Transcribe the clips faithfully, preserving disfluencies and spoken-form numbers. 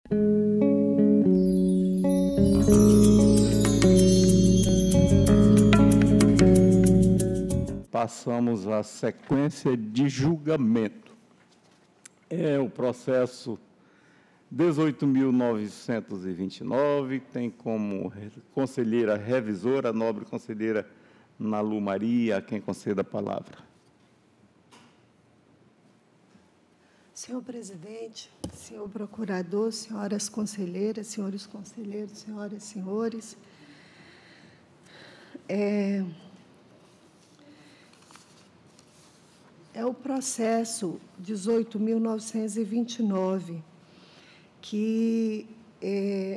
Passamos à sequência de julgamento. É o processo dezoito mil novecentos e vinte e nove, tem como conselheira revisora a nobre conselheira Nalu Maria, a quem conceda a palavra. Senhor presidente, senhor procurador, senhoras conselheiras, senhores conselheiros, senhoras e senhores, é, é o processo dezoito mil novecentos e vinte e nove, que é,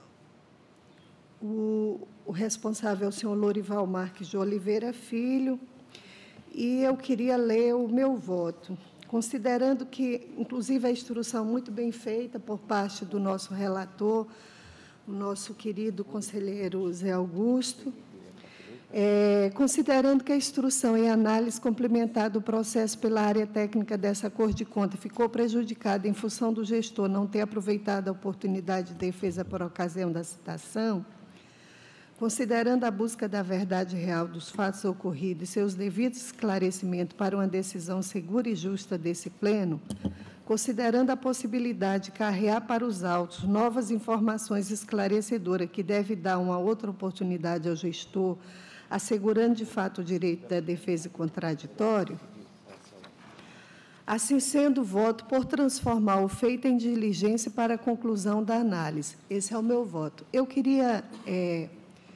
o, o responsável é o senhor Lorival Marques de Oliveira Filho, e eu queria ler o meu voto, considerando que, inclusive, a instrução muito bem feita por parte do nosso relator, o nosso querido conselheiro Zé Augusto, é, considerando que a instrução em análise complementar do processo pela área técnica dessa Cor de Conta ficou prejudicada em função do gestor não ter aproveitado a oportunidade de defesa por ocasião da citação, considerando a busca da verdade real dos fatos ocorridos e seus devidos esclarecimentos para uma decisão segura e justa desse pleno, considerando a possibilidade de carrear para os autos novas informações esclarecedoras que deve dar uma outra oportunidade ao gestor, assegurando de fato o direito da defesa e contraditório, assim sendo, voto por transformar o feito em diligência para a conclusão da análise. Esse é o meu voto. Eu queria é,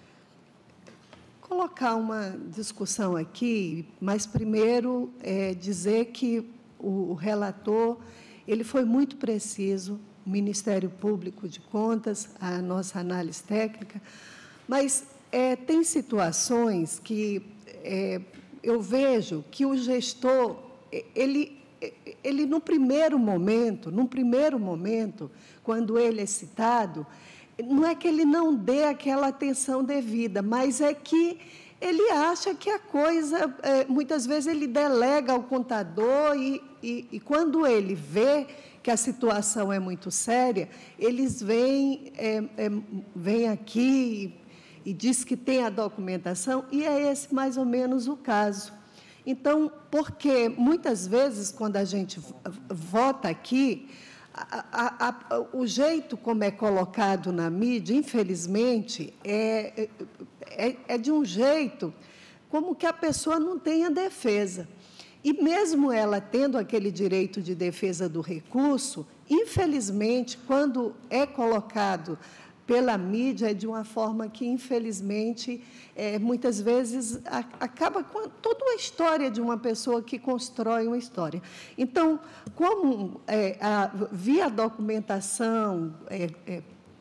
colocar uma discussão aqui, mas primeiro é, dizer que o, o relator ele foi muito preciso, o Ministério Público de Contas, a nossa análise técnica, mas é, tem situações que é, eu vejo que o gestor, ele, ele, no primeiro momento, num primeiro momento, quando ele é citado, não é que ele não dê aquela atenção devida, mas é que ele acha que a coisa, é, muitas vezes ele delega ao contador e, e, e quando ele vê que a situação é muito séria, eles vêm, é, é, vêm aqui e, e diz que tem a documentação, e é esse mais ou menos o caso. Então, porque muitas vezes, quando a gente vota aqui, A, a, a, o jeito como é colocado na mídia, infelizmente, é, é, é de um jeito como que a pessoa não tenha defesa. E mesmo ela tendo aquele direito de defesa do recurso, infelizmente, quando é colocado pela mídia, é de uma forma que, infelizmente, é, muitas vezes a, acaba com toda a história de uma pessoa que constrói uma história. Então, como é, a, via documentação, é, é,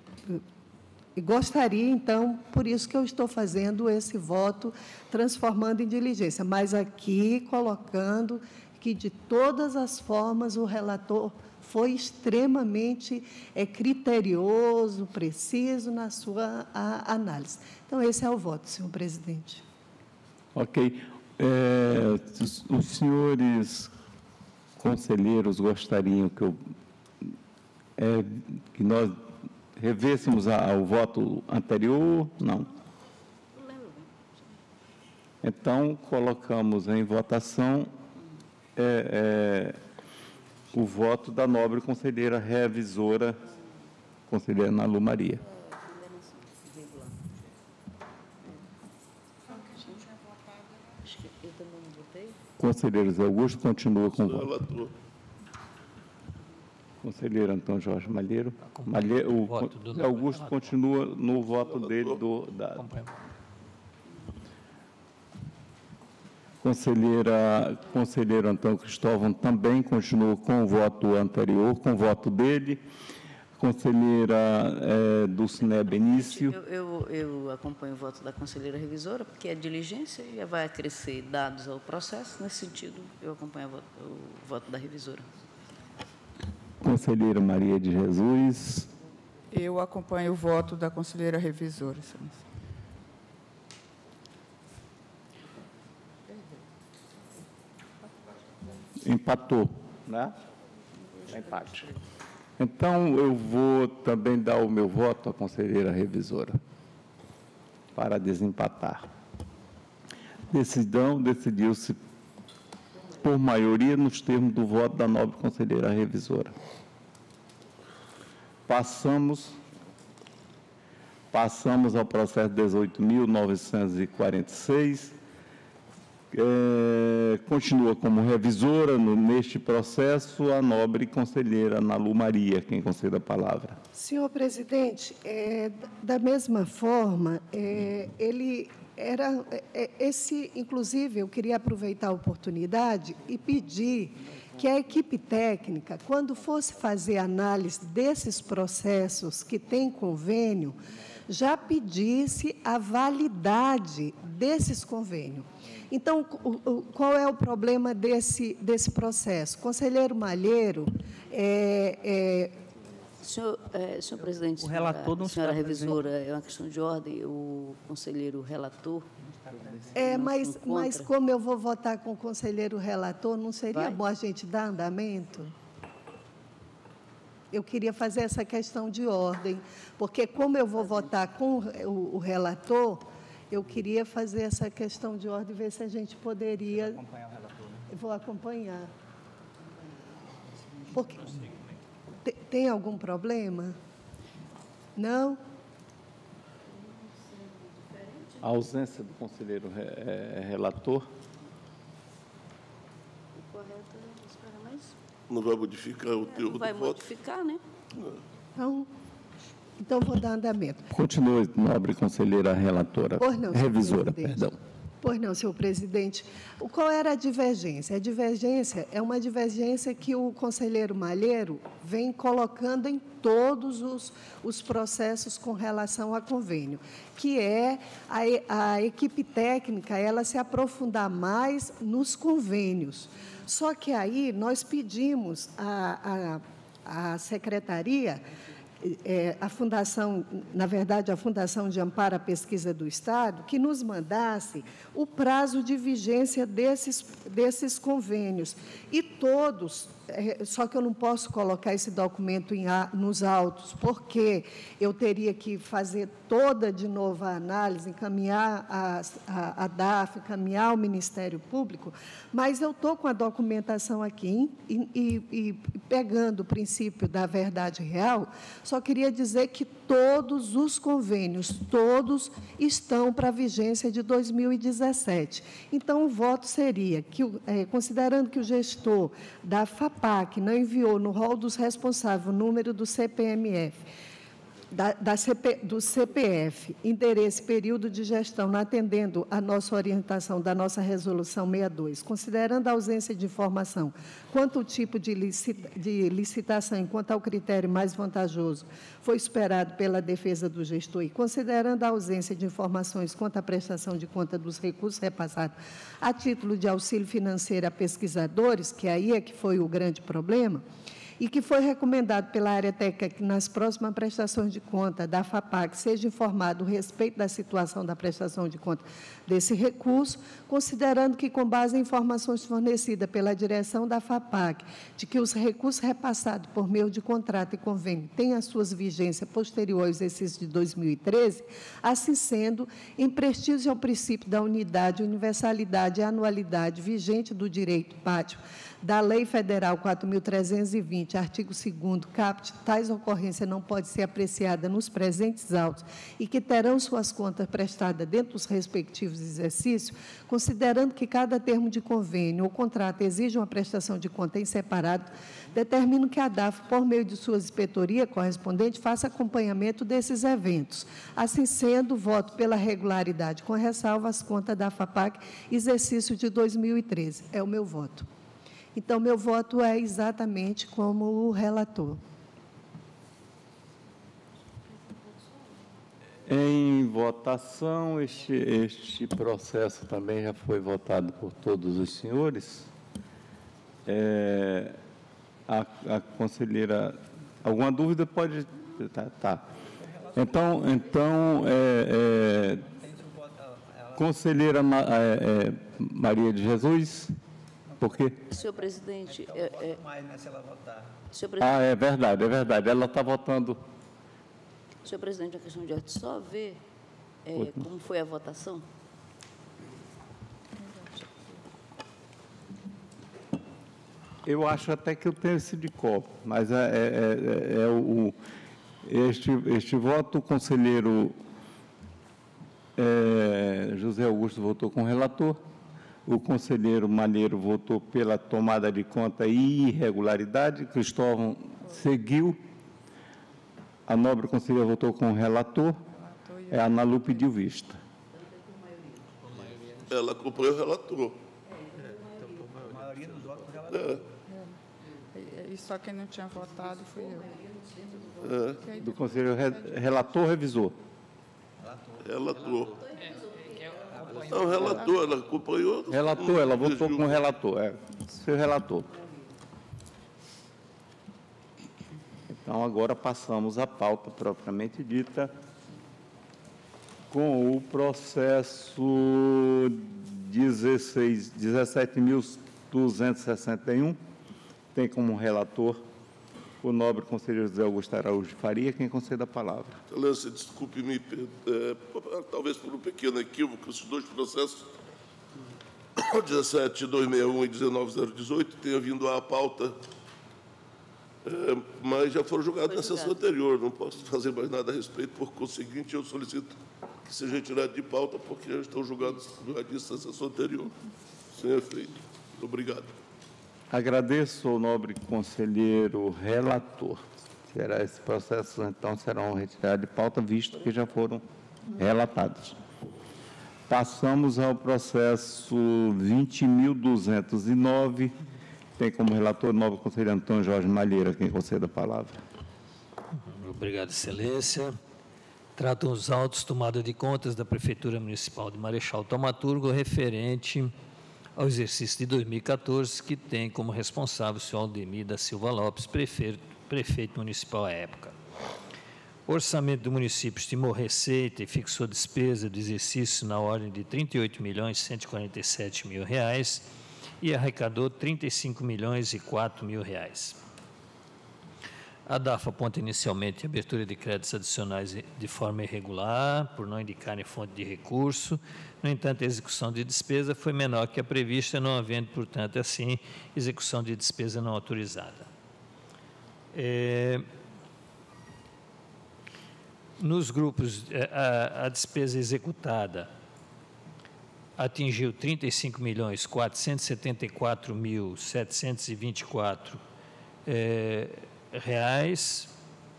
gostaria, então, por isso que eu estou fazendo esse voto, transformando em diligência, mas aqui colocando que, de todas as formas, o relator foi extremamente é, criterioso, preciso na sua a, análise. Então, esse é o voto, senhor presidente. Ok. É, os senhores conselheiros gostariam que, eu, é, que nós revêssemos a, ao voto anterior? Não. Então, colocamos em votação é, é, o voto da nobre conselheira revisora, conselheira Nalu Maria. Conselheiro Zé Augusto continua com o voto. Conselheiro Antônio Jorge Malheiro. Malheiro o Zé Augusto continua no voto dele do... Da, Conselheira, conselheiro Antônio Cristóvão também continua com o voto anterior, com o voto dele. Conselheira é, Dulcinea Benício. Eu, eu, eu acompanho o voto da conselheira revisora, porque é diligência e vai acrescer dados ao processo. Nesse sentido, eu acompanho o voto, o voto da revisora. Conselheira Maria de Jesus. Eu acompanho o voto da conselheira revisora, senhor. Empatou, né? Empate. Então, eu vou também dar o meu voto à conselheira revisora, para desempatar. Decisão decidiu-se por maioria nos termos do voto da nobre conselheira revisora. Passamos, passamos ao processo dezoito mil novecentos e quarenta e seis. É, continua como revisora no, neste processo a nobre conselheira Nalu Maria, quem concede a palavra. Senhor presidente, é, da mesma forma, é, ele era é, esse, inclusive, eu queria aproveitar a oportunidade e pedir que a equipe técnica, quando fosse fazer análise desses processos que tem convênio, já pedisse a validade desses convênios. Então, qual é o problema desse, desse processo? Conselheiro Malheiro, é, é, Senhor, é, senhor presidente, o relator não senhora está revisora, é uma questão de ordem, o conselheiro relator... É, mas, mas como eu vou votar com o conselheiro relator, não seria Vai. bom a gente dar andamento? Eu queria fazer essa questão de ordem, porque como eu vou votar com o, o relator, eu queria fazer essa questão de ordem, ver se a gente poderia... Acompanhar o relator, né? Eu vou acompanhar. Porque, te, tem algum problema? Não? A ausência do conselheiro re, é, relator. O correto é esperar mais. Não vai modificar o teor Não vai do voto? modificar, né? Então, então, vou dar andamento. Continue, nobre conselheira relatora, Pois não, senhor revisora, presidente. perdão. Pois não, senhor presidente. O- Qual era a divergência? A divergência é uma divergência que o conselheiro Malheiro vem colocando em todos os, os processos com relação a convênio, que é a, e- a equipe técnica ela se aprofundar mais nos convênios. Só que aí nós pedimos à a, a secretaria, é, a Fundação, na verdade, a Fundação de Amparo à Pesquisa do Estado, que nos mandasse o prazo de vigência desses, desses convênios. E todos, é, só que eu não posso colocar esse documento em, a- nos autos, porque eu teria que fazer toda de novo a análise, encaminhar a, a, a D A F, encaminhar ao Ministério Público, mas eu estou com a documentação aqui e, e, e pegando o princípio da verdade real, só queria dizer que todos os convênios, todos estão para a vigência de dois mil e dezessete. Então, o voto seria que, o- eh, considerando que o gestor da FAPAC não enviou no rol dos responsáveis o número do C P M F, da, da C P, do C P F, endereço, período de gestão, não atendendo a nossa orientação da nossa resolução sessenta e dois, considerando a ausência de informação quanto ao tipo de, licita, de licitação, enquanto ao critério mais vantajoso, foi esperado pela defesa do gestor e considerando a ausência de informações quanto à prestação de conta dos recursos repassados a título de auxílio financeiro a pesquisadores, que aí é que foi o grande problema, e que foi recomendado pela área técnica que nas próximas prestações de conta da FAPAC seja informado a respeito da situação da prestação de conta desse recurso, considerando que, com base em informações fornecidas pela direção da FAPAC, de que os recursos repassados por meio de contrato e convênio têm as suas vigências posteriores ao exercício de dois mil e treze, assim sendo, em prestígio ao princípio da unidade, universalidade e anualidade vigente do direito pátrio da Lei Federal quatro mil trezentos e vinte, artigo segundo, caput, tais ocorrências não podem ser apreciadas nos presentes autos e que terão suas contas prestadas dentro dos respectivos exercícios, considerando que cada termo de convênio ou contrato exige uma prestação de conta em separado, determino que a D A F, por meio de sua inspetoria correspondente, faça acompanhamento desses eventos. Assim sendo, voto pela regularidade, com ressalva às contas da FAPAC, exercício de dois mil e treze. É o meu voto. Então, meu voto é exatamente como o relator. Em votação, este, este processo também já foi votado por todos os senhores. É, a, a conselheira, alguma dúvida pode... Tá. tá. Então, então é, é, conselheira Ma, é, é, Maria de Jesus... Por quê? Senhor presidente, é, é, senhor presidente, Ah, é verdade, é verdade. Ela está votando. senhor presidente, uma questão de ordem, só ver é, como foi a votação. Eu acho até que eu tenho esse de copo, mas é, é, é, é o, este, este voto, o conselheiro é, José Augusto votou com o relator, o conselheiro Malheiro votou pela tomada de conta e irregularidade, Cristóvão seguiu, a nobre conselheira votou com o relator, é, a Analu pediu vista. Ela acompanhou o relator. É. E só quem não tinha votado fui eu. É, Do conselheiro re, relator, revisor. relator. Não, relator, ela acompanhou. Relator, ela votou com o relator, é, seu relator. Então, agora passamos à pauta propriamente dita, com o processo dezessete mil duzentos e sessenta e um, tem como relator o nobre conselheiro José Augusto Araújo de Faria, quem concede a palavra. Excelência, desculpe-me, é, talvez por um pequeno equívoco, esses dois processos, dezessete mil duzentos e sessenta e um e dezenove mil dezoito, tenham vindo à pauta, é, mas já foram julgados na sessão anterior, não posso fazer mais nada a respeito, por conseguinte, eu solicito que seja retirado de pauta, porque já estão julgados julgadistas na sessão anterior. Sem efeito. Obrigado. Agradeço ao nobre conselheiro relator. Será esse processo, então, serão retirados de pauta, visto que já foram relatados. Passamos ao processo vinte mil duzentos e nove. Tem como relator o nobre conselheiro Antônio Jorge Malheira, quem concede a palavra. Obrigado, excelência. Tratam os autos tomada de contas da Prefeitura Municipal de Marechal Thaumaturgo referente ao exercício de dois mil e quatorze, que tem como responsável o senhor Aldemir da Silva Lopes, prefeito, prefeito municipal à época. O orçamento do município estimou receita e fixou despesa do exercício na ordem de trinta e oito milhões cento e quarenta e sete mil reais e arrecadou trinta e cinco milhões e quatro mil reais. A DAF aponta inicialmente a abertura de créditos adicionais de forma irregular, por não indicarem fonte de recurso. No entanto, a execução de despesa foi menor que a prevista, não havendo, portanto, assim, execução de despesa não autorizada. É, nos grupos, a, a despesa executada atingiu trinta e cinco milhões quatrocentos e setenta e quatro mil setecentos e vinte e quatro é, reais.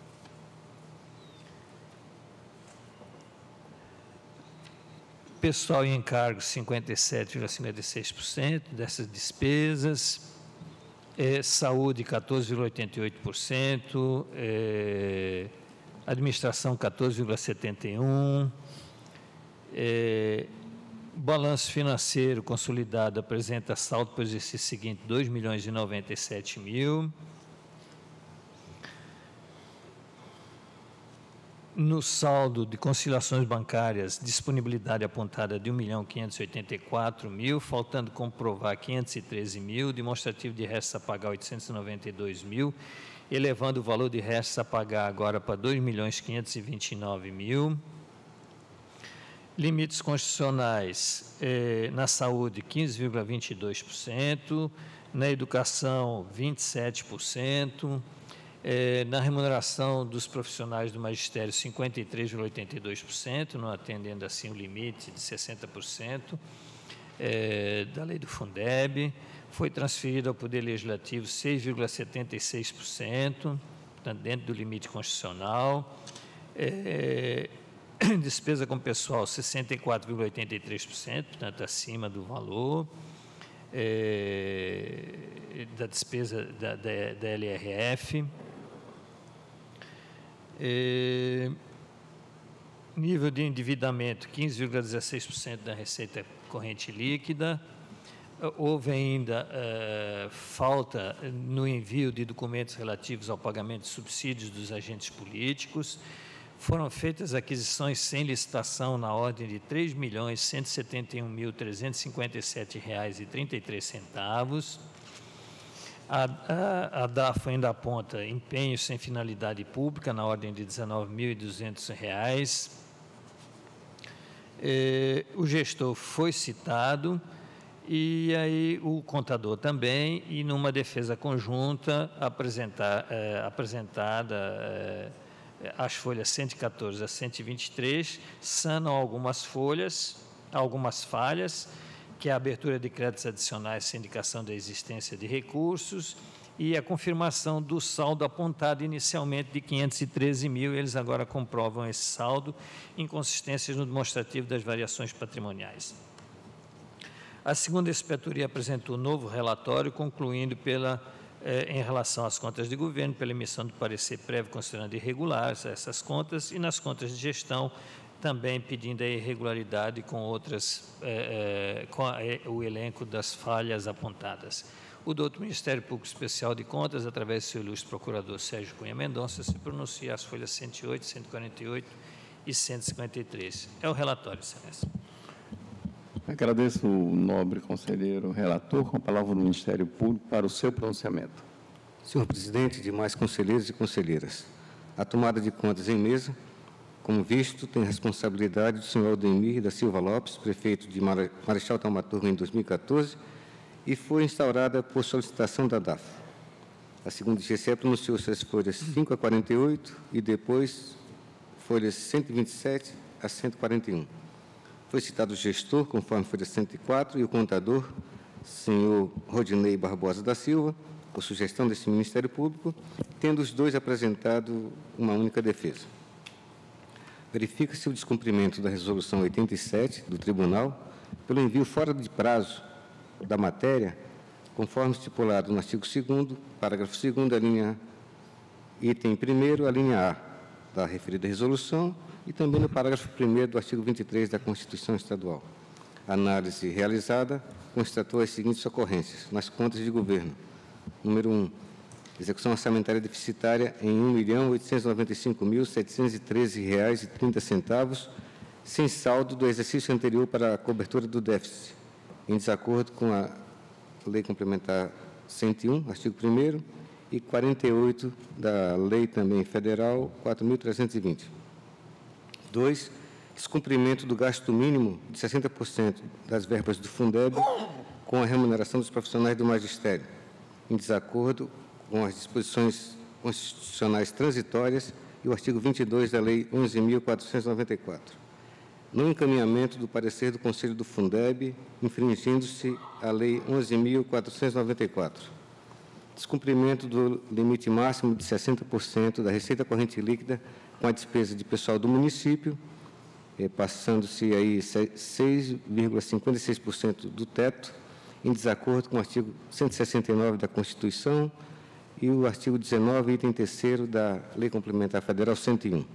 Pessoal e encargos, cinquenta e sete vírgula cinquenta e seis por cento dessas despesas. É, saúde, quatorze vírgula oitenta e oito por cento. É, administração, quatorze vírgula setenta e um por cento. É, balanço financeiro consolidado apresenta saldo para o exercício seguinte, dois milhões e noventa e sete mil. No saldo de conciliações bancárias, disponibilidade apontada de um milhão quinhentos e oitenta e quatro mil, faltando comprovar quinhentos e treze mil, demonstrativo de restos a pagar oitocentos e noventa e dois mil, elevando o valor de restos a pagar agora para dois milhões quinhentos e vinte e nove mil. Limites constitucionais, eh, na saúde, quinze vírgula vinte e dois por cento, na educação, vinte e sete por cento, Eh, na remuneração dos profissionais do magistério, cinquenta e três vírgula oitenta e dois por cento, não atendendo assim o limite de sessenta por cento eh, da lei do Fundeb. Foi transferido ao Poder Legislativo seis vírgula setenta e seis por cento, portanto, dentro do limite constitucional. Eh, despesa com pessoal, sessenta e quatro vírgula oitenta e três por cento, portanto, acima do valor. Eh, da despesa da, da, da L R F. É, nível de endividamento, quinze vírgula dezesseis por cento da receita corrente líquida. Houve ainda é, falta no envio de documentos relativos ao pagamento de subsídios dos agentes políticos. foram feitas aquisições sem licitação na ordem de três milhões, cento e setenta e um mil, trezentos e cinquenta e sete reais e trinta e três centavos. A, a, a D A F ainda aponta empenho sem finalidade pública na ordem de dezenove mil e duzentos reais. Eh, o gestor foi citado e aí o contador também, e numa defesa conjunta apresentar, eh, apresentada eh, as folhas cento e quatorze a cento e vinte e três sanam algumas folhas, algumas falhas, que é a abertura de créditos adicionais sem indicação da existência de recursos e a confirmação do saldo apontado inicialmente de quinhentos e treze mil, eles agora comprovam esse saldo, inconsistências no demonstrativo das variações patrimoniais. A segunda inspetoria apresentou novo relatório, concluindo pela, eh, em relação às contas de governo, pela emissão do parecer prévio considerando irregulares essas contas, e nas contas de gestão, também pedindo a irregularidade com outras, eh, eh, com a, eh, o elenco das falhas apontadas. O doutor Ministério Público Especial de Contas, através do seu ilustre procurador Sérgio Cunha Mendonça, se pronuncia as folhas cento e oito, cento e quarenta e oito e cento e cinquenta e três. É o relatório, excelência. Agradeço o nobre conselheiro relator, com a palavra do Ministério Público para o seu pronunciamento. Senhor presidente, demais conselheiros e conselheiras, a tomada de contas em mesa, como visto, tem responsabilidade do senhor Aldemir da Silva Lopes, prefeito de Marechal Thaumaturgo em dois mil e quatorze, e foi instaurada por solicitação da D A F. A segunda G C E pronunciou-se as folhas cinco a quarenta e oito e depois folhas cento e vinte e sete a cento e quarenta e um. Foi citado o gestor, conforme folha cento e quatro, e o contador, senhor Rodinei Barbosa da Silva, por sugestão desse Ministério Público, tendo os dois apresentado uma única defesa. Verifica-se o descumprimento da Resolução oitenta e sete do Tribunal pelo envio fora de prazo da matéria, conforme estipulado no artigo segundo, parágrafo segundo, a linha item primeiro, a linha A da referida resolução, e também no parágrafo primeiro do artigo vinte e três da Constituição Estadual. A análise realizada constatou as seguintes ocorrências nas contas de governo. Número um, execução orçamentária deficitária em um milhão oitocentos e noventa e cinco mil setecentos e treze reais e trinta centavos, sem saldo do exercício anterior para a cobertura do déficit, em desacordo com a Lei Complementar cento e um, artigo primeiro, e quarenta e oito da Lei também Federal quatro mil trezentos e vinte. dois, descumprimento do gasto mínimo de sessenta por cento das verbas do Fundeb com a remuneração dos profissionais do magistério, em desacordo com as disposições constitucionais transitórias e o artigo vinte e dois da Lei onze mil quatrocentos e noventa e quatro. No encaminhamento do parecer do Conselho do Fundeb, infringindo-se a Lei onze mil quatrocentos e noventa e quatro. Descumprimento do limite máximo de sessenta por cento da receita corrente líquida com a despesa de pessoal do município, eh, passando-se aí seis vírgula cinquenta e seis por cento do teto, em desacordo com o artigo cento e sessenta e nove da Constituição e o artigo dezenove, item terceiro da Lei Complementar Federal cento e um.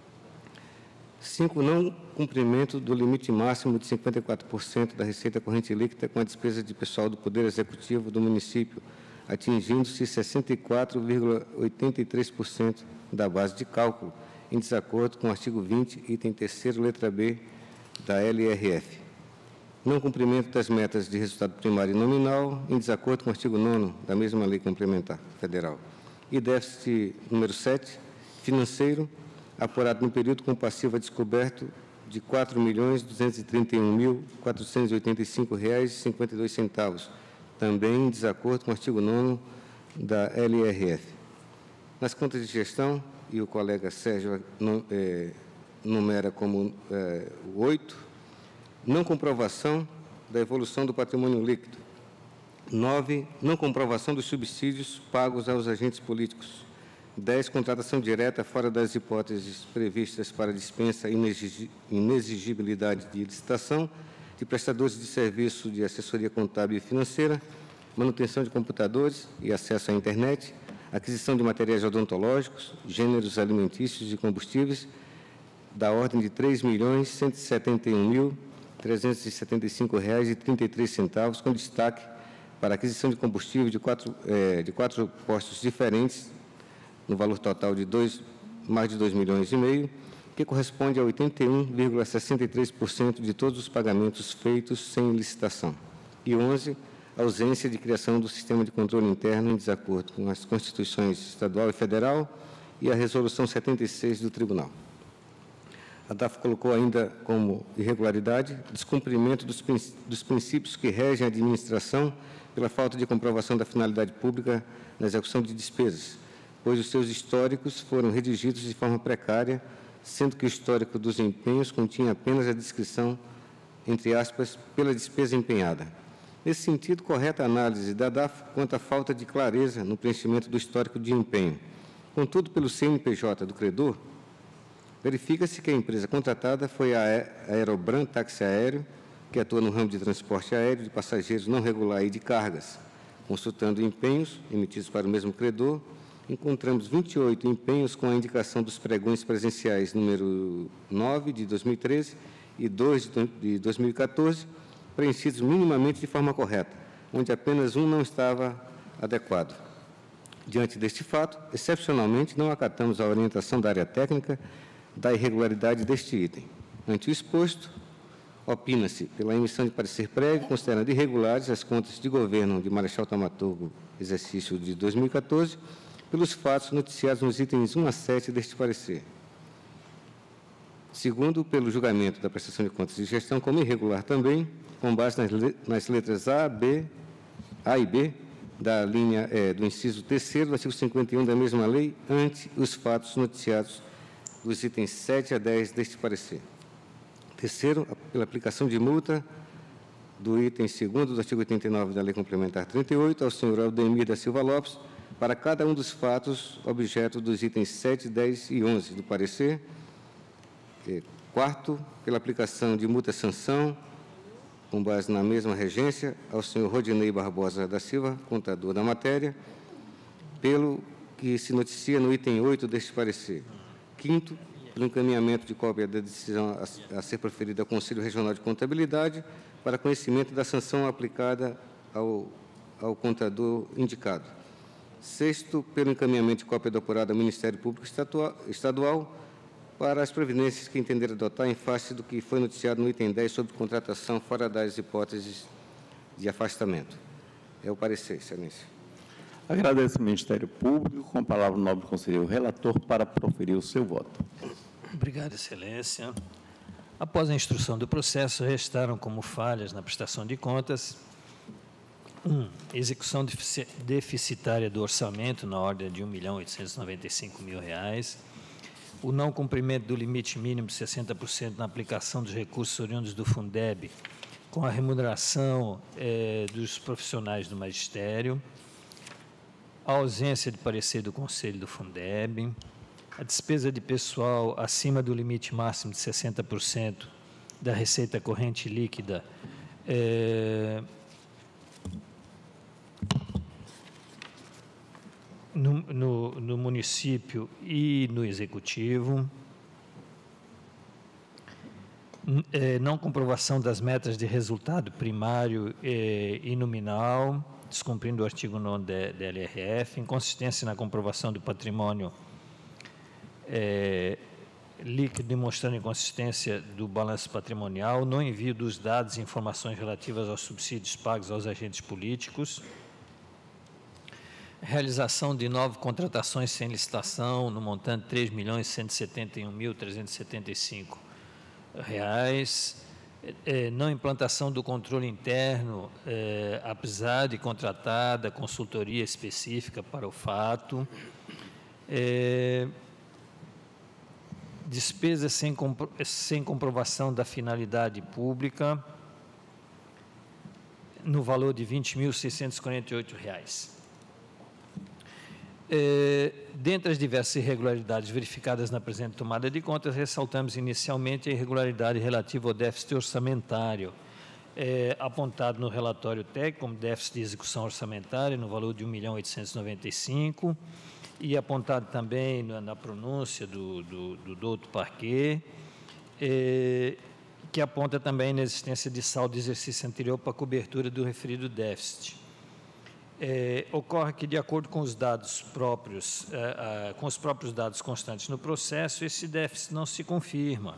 cinco. Não cumprimento do limite máximo de cinquenta e quatro por cento da receita corrente líquida com a despesa de pessoal do Poder Executivo do município, atingindo-se sessenta e quatro vírgula oitenta e três por cento da base de cálculo, em desacordo com o artigo vinte, item terceiro, letra B, da L R F. Não cumprimento das metas de resultado primário e nominal, em desacordo com o artigo nono da mesma Lei Complementar Federal. E déficit número sete, financeiro, apurado no período com passivo a descoberto de quatro milhões duzentos e trinta e um mil quatrocentos e oitenta e cinco reais e cinquenta e dois centavos, também em desacordo com o artigo nono da L R F. Nas contas de gestão, e o colega Sérgio é, numera como é, oito, não comprovação da evolução do patrimônio líquido. nove, não comprovação dos subsídios pagos aos agentes políticos. dez, contratação direta fora das hipóteses previstas para dispensa e inexigibilidade de licitação de prestadores de serviço de assessoria contábil e financeira, manutenção de computadores e acesso à internet, aquisição de materiais odontológicos, gêneros alimentícios e combustíveis, da ordem de três milhões cento e setenta e um mil trezentos e setenta e cinco reais e trinta e três centavos, com destaque para a aquisição de combustível de quatro, eh, de quatro postos diferentes, no valor total de dois, mais de dois milhões e meio, que corresponde a oitenta e um vírgula sessenta e três por cento de todos os pagamentos feitos sem licitação. E onze, a ausência de criação do sistema de controle interno em desacordo com as Constituições Estadual e Federal e a Resolução setenta e seis do Tribunal. A D A F colocou ainda como irregularidade descumprimento dos, dos princípios que regem a administração pela falta de comprovação da finalidade pública na execução de despesas, pois os seus históricos foram redigidos de forma precária, sendo que o histórico dos empenhos continha apenas a descrição, entre aspas, pela despesa empenhada. Nesse sentido, correta a análise da D A F quanto à falta de clareza no preenchimento do histórico de empenho. Contudo, pelo C N P J do credor, verifica-se que a empresa contratada foi a Aerobran Táxi Aéreo, que atua no ramo de transporte aéreo de passageiros não regular e de cargas. Consultando empenhos emitidos para o mesmo credor, encontramos vinte e oito empenhos com a indicação dos pregões presenciais número nove, de dois mil e treze, e dois, de dois mil e quatorze, preenchidos minimamente de forma correta, onde apenas um não estava adequado. Diante deste fato, excepcionalmente, não acatamos a orientação da área técnica da irregularidade deste item. Ante o exposto, opina-se pela emissão de parecer prévio, considerando irregulares as contas de governo de Marechal Thaumaturgo, exercício de dois mil e quatorze, pelos fatos noticiados nos itens um a sete deste parecer. Segundo, pelo julgamento da prestação de contas de gestão como irregular também, com base nas, le nas letras A, B, A e B, da linha é, do inciso terceiro do artigo cinquenta e um da mesma lei, ante os fatos noticiados dos itens sete a dez deste parecer. Terceiro, pela aplicação de multa do item segundo do artigo oitenta e nove da Lei Complementar trinta e oito ao senhor Aldemir da Silva Lopes, para cada um dos fatos objeto dos itens sete, dez e onze do parecer. E, quarto, pela aplicação de multa-sanção, com base na mesma regência, ao senhor Rodinei Barbosa da Silva, contador da matéria, pelo que se noticia no item oito deste parecer. Quinto, pelo encaminhamento de cópia da decisão a, a ser proferida ao Conselho Regional de Contabilidade para conhecimento da sanção aplicada ao, ao contador indicado. Sexto, pelo encaminhamento de cópia do apurado ao Ministério Público Estadual para as providências que entender adotar em face do que foi noticiado no item dez sobre contratação fora das hipóteses de afastamento. É o parecer, excelência. Agradeço ao Ministério Público. Com a palavra o nobre conselheiro relator para proferir o seu voto. Obrigado, excelência. Após a instrução do processo, restaram como falhas na prestação de contas: um, execução deficitária do orçamento na ordem de um milhão oitocentos e noventa e cinco mil reais, o não cumprimento do limite mínimo de sessenta por cento na aplicação dos recursos oriundos do Fundeb com a remuneração eh, dos profissionais do magistério, a ausência de parecer do Conselho do Fundeb, a despesa de pessoal acima do limite máximo de sessenta por cento da receita corrente líquida eh, No, no, no município e no executivo, é, não comprovação das metas de resultado primário é, e nominal, descumprindo o artigo nono da L R F, inconsistência na comprovação do patrimônio é, líquido, demonstrando inconsistência do balanço patrimonial, não envio dos dados e informações relativas aos subsídios pagos aos agentes políticos, realização de nove contratações sem licitação, no montante de três milhões cento e setenta e um mil trezentos e setenta e cinco reais, é, não implantação do controle interno, é, apesar de contratada consultoria específica para o fato, é, despesas sem, compro, sem comprovação da finalidade pública, no valor de vinte mil seiscentos e quarenta e oito reais. É, dentre as diversas irregularidades verificadas na presente tomada de contas, ressaltamos inicialmente a irregularidade relativa ao déficit orçamentário, é, apontado no relatório técnico como déficit de execução orçamentária, no valor de um milhão oitocentos e noventa e cinco, e apontado também na, na pronúncia do, do, do doutor Parquet, é, que aponta também na existência de saldo de exercício anterior para a cobertura do referido déficit. É, ocorre que, de acordo com os dados próprios, é, é, com os próprios dados constantes no processo, esse déficit não se confirma,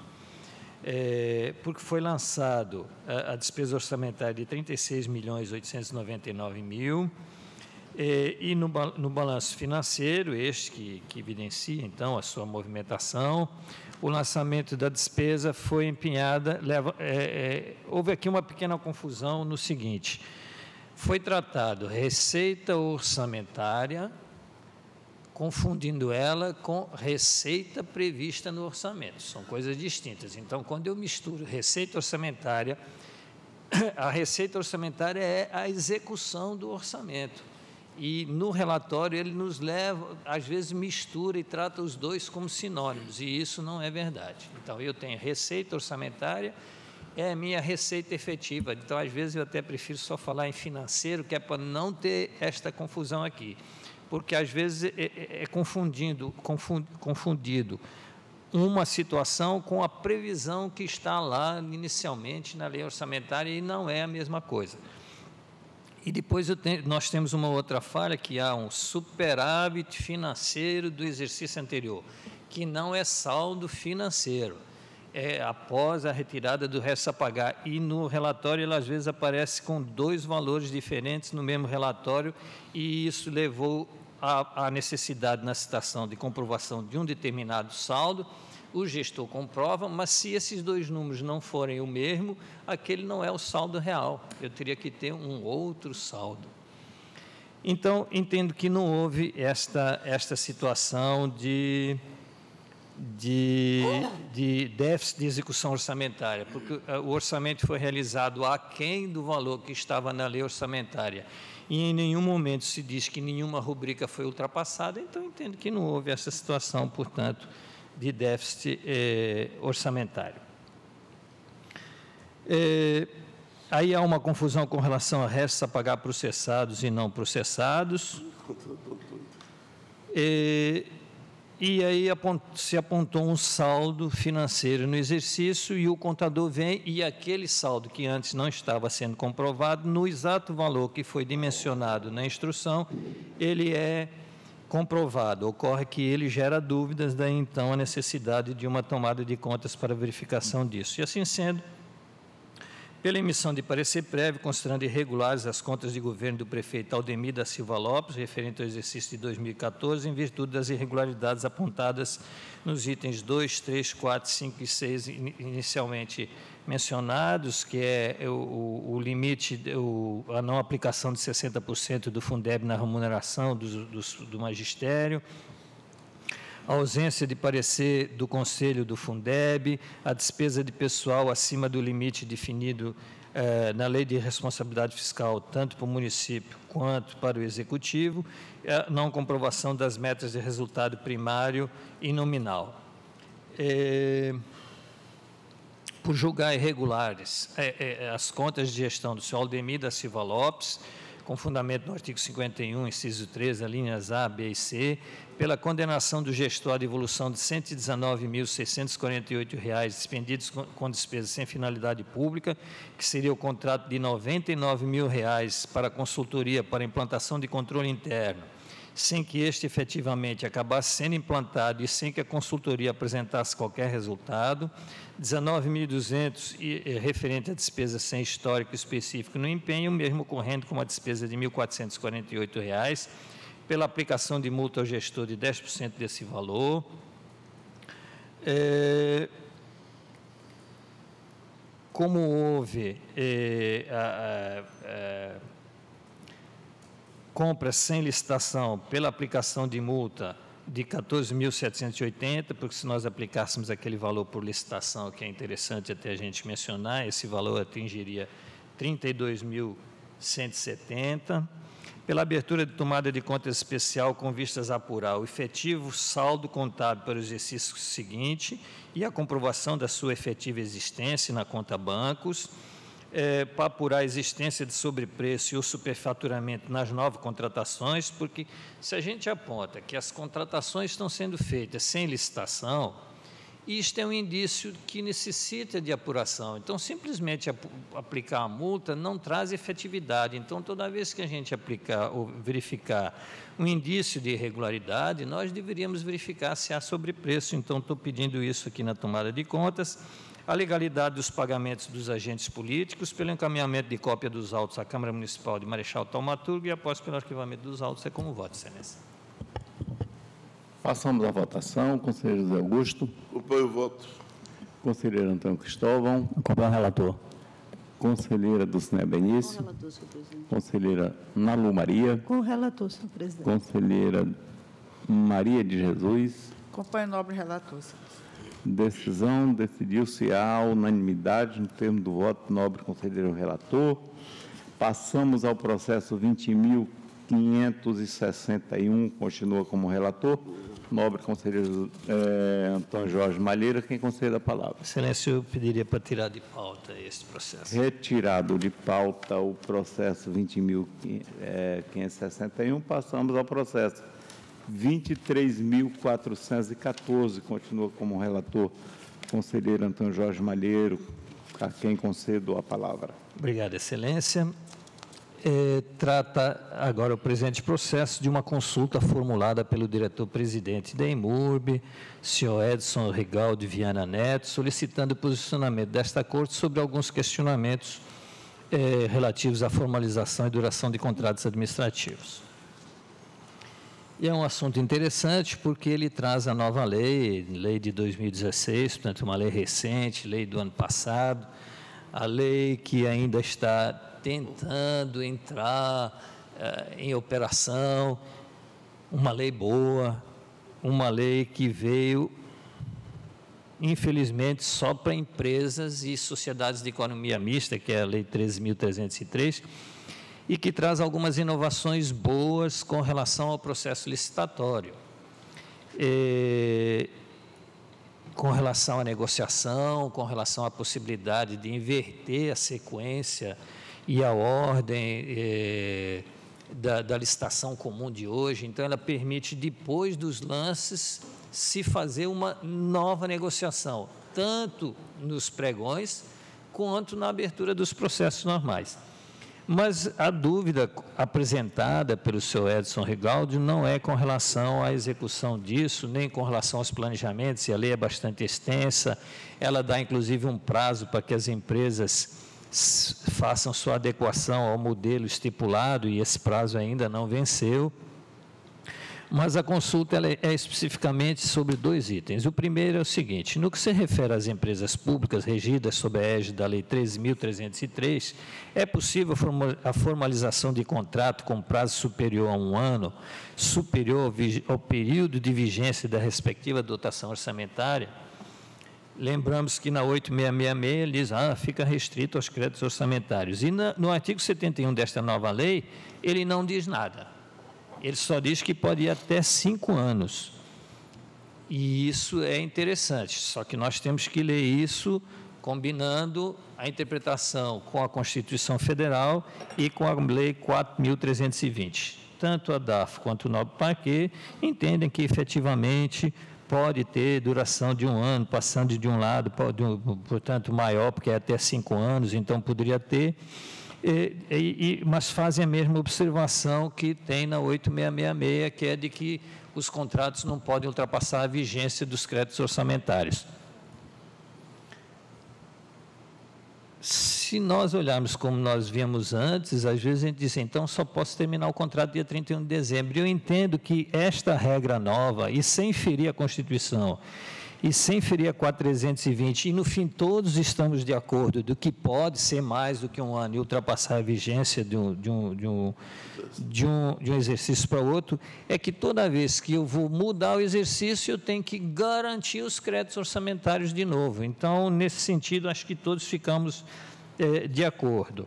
é, porque foi lançado a, a despesa orçamentária de trinta e seis milhões oitocentos e noventa e nove mil, é, e no, no balanço financeiro, este que, que evidencia, então, a sua movimentação, o lançamento da despesa foi empenhada, leva, é, é, houve aqui uma pequena confusão no seguinte: foi tratado receita orçamentária, confundindo ela com receita prevista no orçamento. São coisas distintas. Então, quando eu misturo receita orçamentária, a receita orçamentária é a execução do orçamento. E, no relatório, ele nos leva, às vezes, mistura e trata os dois como sinônimos, e isso não é verdade. Então, eu tenho receita orçamentária, é a minha receita efetiva. Então, às vezes, eu até prefiro só falar em financeiro, que é para não ter esta confusão aqui. Porque, às vezes, é, é, é confundindo, confund, confundido uma situação com a previsão que está lá inicialmente na lei orçamentária, e não é a mesma coisa. E depois eu tenho, nós temos uma outra falha, que há um superávit financeiro do exercício anterior, que não é saldo financeiro, é após a retirada do resto a pagar. E no relatório, ele às vezes aparece com dois valores diferentes no mesmo relatório, e isso levou à, à necessidade, na citação, de comprovação de um determinado saldo. O gestor comprova, mas se esses dois números não forem o mesmo, aquele não é o saldo real. Eu teria que ter um outro saldo. Então, entendo que não houve esta, esta situação de, de, de déficit de execução orçamentária, porque o orçamento foi realizado aquém do valor que estava na lei orçamentária, e em nenhum momento se diz que nenhuma rubrica foi ultrapassada. Então, entendo que não houve essa situação, portanto, de déficit eh, orçamentário. Eh, aí há uma confusão com relação a restos a pagar processados e não processados. Eh, e aí apont, se apontou um saldo financeiro no exercício, e o contador vem, e aquele saldo que antes não estava sendo comprovado, no exato valor que foi dimensionado na instrução, ele é comprovado. Ocorre que ele gera dúvidas, daí então a necessidade de uma tomada de contas para verificação disso. E assim sendo, pela emissão de parecer prévio, considerando irregulares as contas de governo do prefeito Aldemir da Silva Lopes, referente ao exercício de dois mil e catorze, em virtude das irregularidades apontadas nos itens dois, três, quatro, cinco e seis inicialmente mencionados, que é o, o limite, o, a não aplicação de sessenta por cento do Fundeb na remuneração do, do, do magistério, a ausência de parecer do Conselho do Fundeb, a despesa de pessoal acima do limite definido eh, na Lei de Responsabilidade Fiscal, tanto para o município quanto para o Executivo, a não comprovação das metas de resultado primário e nominal. É, por julgar irregulares é, é, as contas de gestão do senhor Aldemir da Silva Lopes, com fundamento no artigo cinquenta e um, inciso três, linhas A, B e C, pela condenação do gestor à devolução de cento e dezenove mil seiscentos e quarenta e oito reais expendidos com, com despesas sem finalidade pública, que seria o contrato de noventa e nove mil reais para consultoria para implantação de controle interno, sem que este efetivamente acabasse sendo implantado e sem que a consultoria apresentasse qualquer resultado, dezenove mil e duzentos referente a despesa sem histórico específico no empenho, mesmo ocorrendo com uma despesa de mil quatrocentos e quarenta e oito reais, pela aplicação de multa ao gestor de dez por cento desse valor. É, como houve é, a, a, a, compra sem licitação pela aplicação de multa de quatorze mil setecentos e oitenta, porque se nós aplicássemos aquele valor por licitação, que é interessante até a gente mencionar, esse valor atingiria trinta e dois mil cento e setenta, pela abertura de tomada de contas especial com vistas a apurar o efetivo saldo contábil para o exercício seguinte e a comprovação da sua efetiva existência na conta bancos, É, para apurar a existência de sobrepreço e o superfaturamento nas novas contratações, porque se a gente aponta que as contratações estão sendo feitas sem licitação isto é um indício que necessita de apuração. Então, simplesmente ap aplicar a multa não traz efetividade. Então, toda vez que a gente aplicar ou verificar um indício de irregularidade, nós deveríamos verificar se há sobrepreço. Então, estou pedindo isso aqui na tomada de contas. A legalidade dos pagamentos dos agentes políticos, pelo encaminhamento de cópia dos autos à Câmara Municipal de Marechal Thaumaturgo e após pelo arquivamento dos autos, é como voto, Excelência. Passamos à votação. Conselheiro José Augusto. Acompanho o voto. Conselheiro Antônio Cristóvão. Acompanho o relator. Conselheira Dulcinea Benício. Com o relator, senhor presidente. Conselheira Nalu Maria. Com o relator, senhor presidente. Conselheira Maria de Jesus. Acompanho o nobre relator, senhor presidente. Decisão, decidiu-se à unanimidade no termo do voto do nobre conselheiro relator. Passamos ao processo vinte mil quinhentos e sessenta e um, continua como relator. Nobre conselheiro eh, Antônio Jorge Malheiro, quem concede a palavra. Excelência, eu pediria para tirar de pauta este processo. Retirado de pauta o processo vinte mil quinhentos e sessenta e um, passamos ao processo vinte e três mil quatrocentos e quatorze, continua como relator conselheiro Antônio Jorge Malheiro, a quem concedo a palavra. Obrigado, Excelência. É, trata agora o presente processo de uma consulta formulada pelo diretor-presidente da EMURB, senhor Edson Rigaldi Viana Neto, solicitando o posicionamento desta Corte sobre alguns questionamentos é, relativos à formalização e duração de contratos administrativos. E é um assunto interessante porque ele traz a nova lei, lei de dois mil e dezesseis, portanto, uma lei recente, lei do ano passado, a lei que ainda está tentando entrar uh, em operação, uma lei boa, uma lei que veio, infelizmente, só para empresas e sociedades de economia mista, que é a Lei treze mil trezentos e três, e que traz algumas inovações boas com relação ao processo licitatório. E, com relação à negociação, com relação à possibilidade de inverter a sequência e a ordem eh, da, da licitação comum de hoje. Então, ela permite, depois dos lances, se fazer uma nova negociação, tanto nos pregões, quanto na abertura dos processos normais. Mas a dúvida apresentada pelo senhor Edson Rigaldi não é com relação à execução disso, nem com relação aos planejamentos, e a lei é bastante extensa, ela dá inclusive um prazo para que as empresas façam sua adequação ao modelo estipulado, e esse prazo ainda não venceu. Mas a consulta ela é especificamente sobre dois itens. O primeiro é o seguinte: no que se refere às empresas públicas regidas sob a égide da Lei treze mil trezentos e três, é possível a formalização de contrato com prazo superior a um ano, superior ao período de vigência da respectiva dotação orçamentária? Lembramos que na oito mil seiscentos e sessenta e seis ele diz, ah, fica restrito aos créditos orçamentários. E na, no artigo setenta e um desta nova lei, ele não diz nada. Ele só diz que pode ir até cinco anos. E isso é interessante, só que nós temos que ler isso combinando a interpretação com a Constituição Federal e com a Lei quatro mil trezentos e vinte. Tanto a D A F quanto o Nobre Parquet entendem que, efetivamente, pode ter duração de um ano, passando de um lado, portanto, maior, porque é até cinco anos, então poderia ter... E, e, mas fazem a mesma observação que tem na oito mil seiscentos e sessenta e seis, que é de que os contratos não podem ultrapassar a vigência dos créditos orçamentários. Se nós olharmos como nós víamos antes, às vezes a gente diz, então, só posso terminar o contrato dia trinta e um de dezembro. Eu entendo que esta regra nova, e sem ferir a Constituição, e sem ferir a quatro mil trezentos e vinte, e no fim todos estamos de acordo do que pode ser mais do que um ano e ultrapassar a vigência de um, de um, de um, de um, de um exercício para outro, é que toda vez que eu vou mudar o exercício, eu tenho que garantir os créditos orçamentários de novo. Então, nesse sentido, acho que todos ficamos é, de acordo.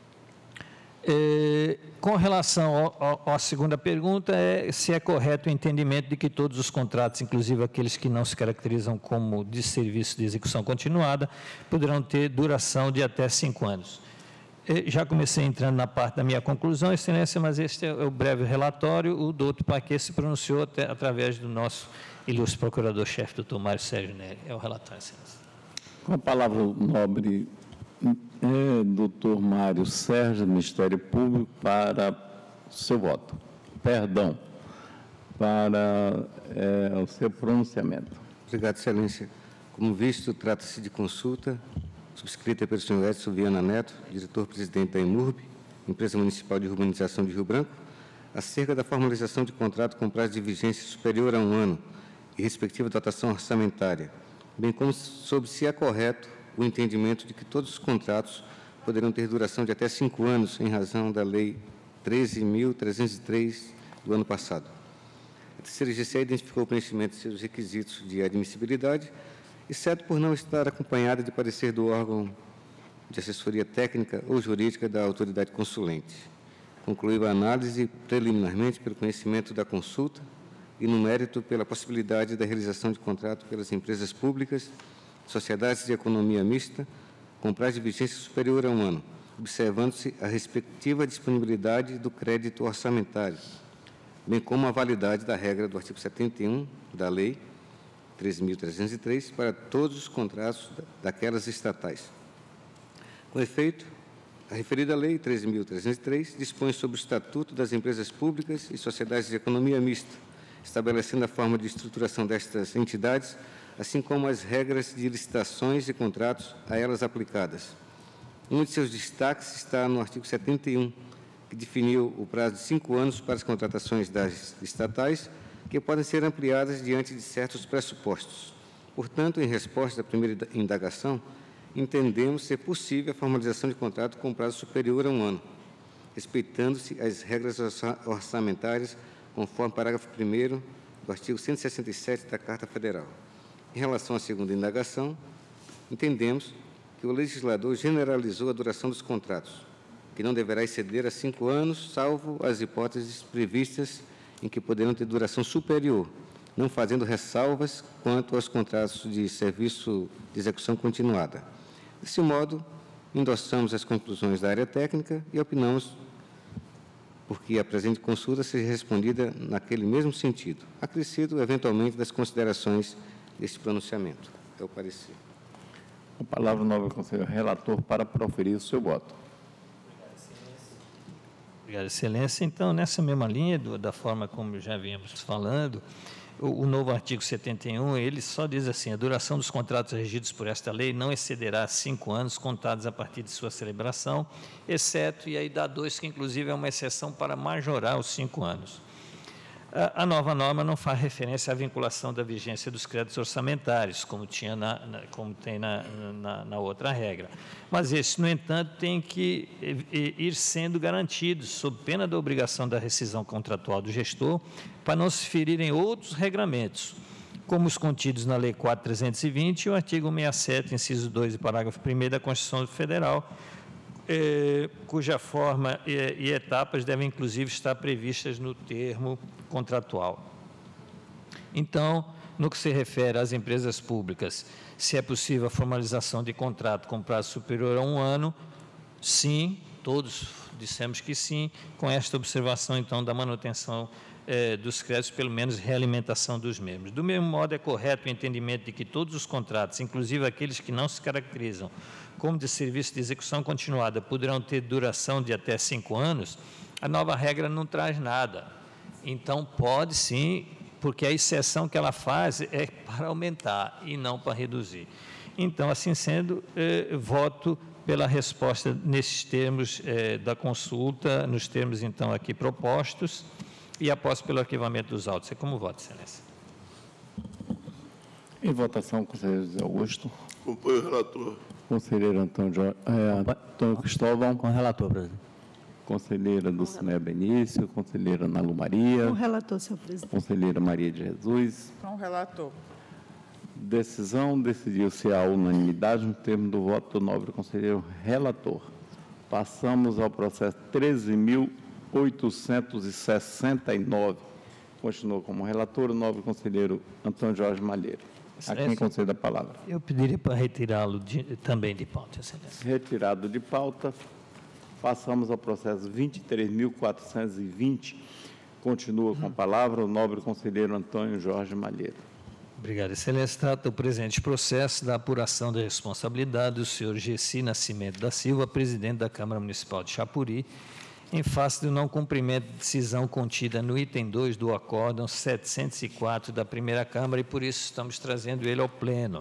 É, com relação à segunda pergunta, é se é correto o entendimento de que todos os contratos, inclusive aqueles que não se caracterizam como de serviço de execução continuada, poderão ter duração de até cinco anos. Já comecei entrando na parte da minha conclusão, Excelência, mas este é o breve relatório. O doutor Paquet se pronunciou até, através do nosso ilustre procurador-chefe, doutor Mário Sérgio Neri. É o relatório, Excelência. Com a palavra, o nobre é, doutor Mário Sérgio, do Ministério Público, para o seu voto. Perdão, para é, o seu pronunciamento. Obrigado, Excelência. Como visto, trata-se de consulta subscrita pelo senhor Edson Viana Neto, diretor-presidente da EMURB, Empresa Municipal de Urbanização de Rio Branco, acerca da formalização de contrato com prazo de vigência superior a um ano e respectiva dotação orçamentária, bem como sobre se é correto o entendimento de que todos os contratos poderão ter duração de até cinco anos, em razão da Lei treze mil trezentos e três do ano passado. A terceira G C A identificou o preenchimento de seus requisitos de admissibilidade, exceto por não estar acompanhada de parecer do órgão de assessoria técnica ou jurídica da autoridade consulente. Concluiu a análise preliminarmente pelo conhecimento da consulta e, no mérito, pela possibilidade da realização de contrato pelas empresas públicas, sociedades de economia mista, com prazo de vigência superior a um ano, observando-se a respectiva disponibilidade do crédito orçamentário, bem como a validade da regra do artigo setenta e um da Lei treze mil trezentos e três para todos os contratos daquelas estatais. Com efeito, a referida Lei treze mil trezentos e três dispõe sobre o Estatuto das Empresas Públicas e Sociedades de Economia Mista, estabelecendo a forma de estruturação destas entidades, assim como as regras de licitações e contratos a elas aplicadas. Um de seus destaques está no artigo setenta e um, que definiu o prazo de cinco anos para as contratações das estatais, que podem ser ampliadas diante de certos pressupostos. Portanto, em resposta à primeira indagação, entendemos ser possível a formalização de contrato com prazo superior a um ano, respeitando-se as regras orçamentárias, conforme parágrafo primeiro do artigo cento e sessenta e sete da Carta Federal. Em relação à segunda indagação, entendemos que o legislador generalizou a duração dos contratos, que não deverá exceder a cinco anos, salvo as hipóteses previstas em que poderão ter duração superior, não fazendo ressalvas quanto aos contratos de serviço de execução continuada. Desse modo, endossamos as conclusões da área técnica e opinamos porque a presente consulta seja respondida naquele mesmo sentido, acrescido, eventualmente, das considerações deste pronunciamento. É o parecer. A palavra, nobre conselheiro relator, para proferir o seu voto. Obrigado, Excelência. Então, nessa mesma linha, do, da forma como já vínhamos falando, o, o novo artigo setenta e um, ele só diz assim: a duração dos contratos regidos por esta lei não excederá cinco anos contados a partir de sua celebração, exceto, e aí dá dois, que inclusive é uma exceção para majorar os cinco anos. A, a nova norma não faz referência à vinculação da vigência dos créditos orçamentários, como, tinha na, na, como tem na, na, na outra regra. Mas esses, no entanto, têm que ir sendo garantidos, sob pena da obrigação da rescisão contratual do gestor, para não se ferirem outros regramentos, como os contidos na Lei quatro mil trezentos e vinte e o artigo sessenta e sete, inciso dois e parágrafo primeiro da Constituição Federal, eh, cuja forma e, e etapas devem, inclusive, estar previstas no termo contratual. Então, no que se refere às empresas públicas, se é possível a formalização de contrato com prazo superior a um ano, sim, todos dissemos que sim, com esta observação, então, da manutenção eh, dos créditos, pelo menos realimentação dos mesmos. Do mesmo modo, é correto o entendimento de que todos os contratos, inclusive aqueles que não se caracterizam como de serviço de execução continuada, poderão ter duração de até cinco anos, a nova regra não traz nada. Então, pode sim, porque a exceção que ela faz é para aumentar e não para reduzir. Então, assim sendo, eh, voto pela resposta nesses termos eh, da consulta, nos termos, então, aqui propostos, e após pelo arquivamento dos autos. É como voto, Excelência. Em votação, conselheiro José Augusto. Acompanho o relator. Conselheiro Antônio, jo... é, Antônio Cristóvão. Com o relator, presidente. Conselheira Dulcinea Benício, conselheira Ana Lu Maria. Com o relator, senhor presidente. Conselheira Maria de Jesus. Com o relator. Decisão decidiu-se à unanimidade no termo do voto do nobre conselheiro relator. Passamos ao processo treze mil oitocentos e sessenta e nove. Continua como relator o nobre conselheiro Antônio Jorge Malheiro. A quem concede a palavra. Eu pediria para retirá-lo de, também de pauta, Excelência. Retirado de pauta. Passamos ao processo vinte e três mil quatrocentos e vinte. Continua com a palavra o nobre conselheiro Antônio Jorge Malheiro. Obrigado, Excelência. Trata o presente processo da apuração da responsabilidade do senhor Gessi Nascimento da Silva, presidente da Câmara Municipal de Chapuri, em face do não cumprimento de decisão contida no item dois do acórdão setecentos e quatro da primeira Câmara, e por isso estamos trazendo ele ao pleno,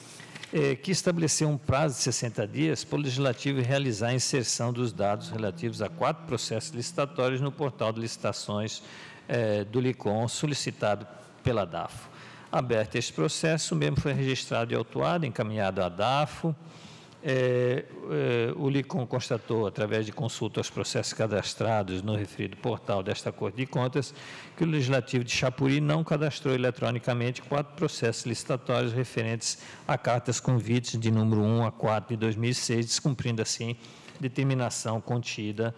é, que estabeleceu um prazo de sessenta dias para o Legislativo realizar a inserção dos dados relativos a quatro processos licitatórios no portal de licitações é, do LICOM, solicitado pela DAFO. Aberto este processo, o mesmo foi registrado e autuado, encaminhado à DAFO. É, é, o LICOM constatou, através de consulta aos processos cadastrados no referido portal desta Corte de Contas, que o Legislativo de Chapuri não cadastrou eletronicamente quatro processos licitatórios referentes a cartas convites de número um a quatro de dois mil e seis, descumprindo, assim, determinação contida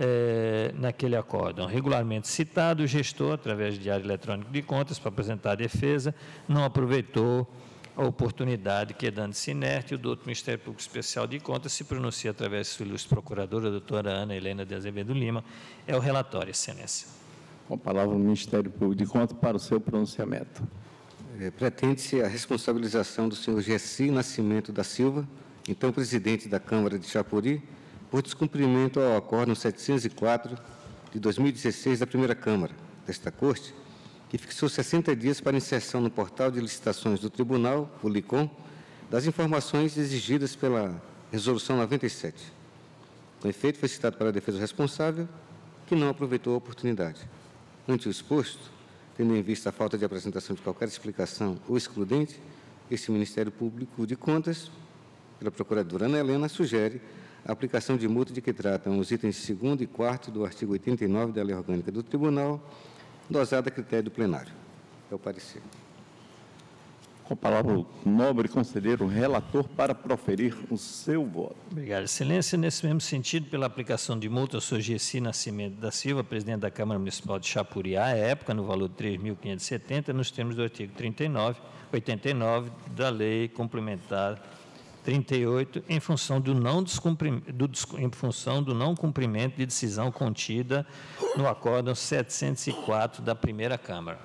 É, naquele acórdão. Regularmente citado, o gestor, através de diário eletrônico de contas, para apresentar a defesa, não aproveitou a oportunidade, quedando-se inerte. O doutor Ministério Público Especial de Contas se pronuncia através de sua ilustre procuradora, a doutora Ana Helena de Azevedo Lima. É o relatório, Excelência. Com a palavra o Ministério Público de Contas para o seu pronunciamento. É, pretende-se a responsabilização do senhor Gessi Nascimento da Silva, então presidente da Câmara de Chapuri, por descumprimento ao acórdão setecentos e quatro de dois mil e dezesseis da primeira Câmara desta Corte, que fixou sessenta dias para inserção no portal de licitações do Tribunal, o LICOM, das informações exigidas pela Resolução noventa e sete. Com efeito, foi citado para a defesa responsável, que não aproveitou a oportunidade. Ante o exposto, tendo em vista a falta de apresentação de qualquer explicação ou excludente, esse Ministério Público de Contas, pela Procuradora Ana Helena, sugere a aplicação de multa de que tratam os itens segundo e quarto do artigo oitenta e nove da Lei Orgânica do Tribunal, dosada a critério do plenário. É o parecer. Com a palavra o nobre conselheiro relator para proferir o seu voto. Obrigado, Excelência. Nesse mesmo sentido, pela aplicação de multa ao senhor Gessi Nascimento da Silva, presidente da Câmara Municipal de Chapuri, à época, no valor de três mil quinhentos e setenta, nos termos do artigo trinta e nove, oitenta e nove da Lei Complementar trinta e oito, em função do não descumprimento, do, em função do não cumprimento de decisão contida no acórdão setecentos e quatro da primeira Câmara.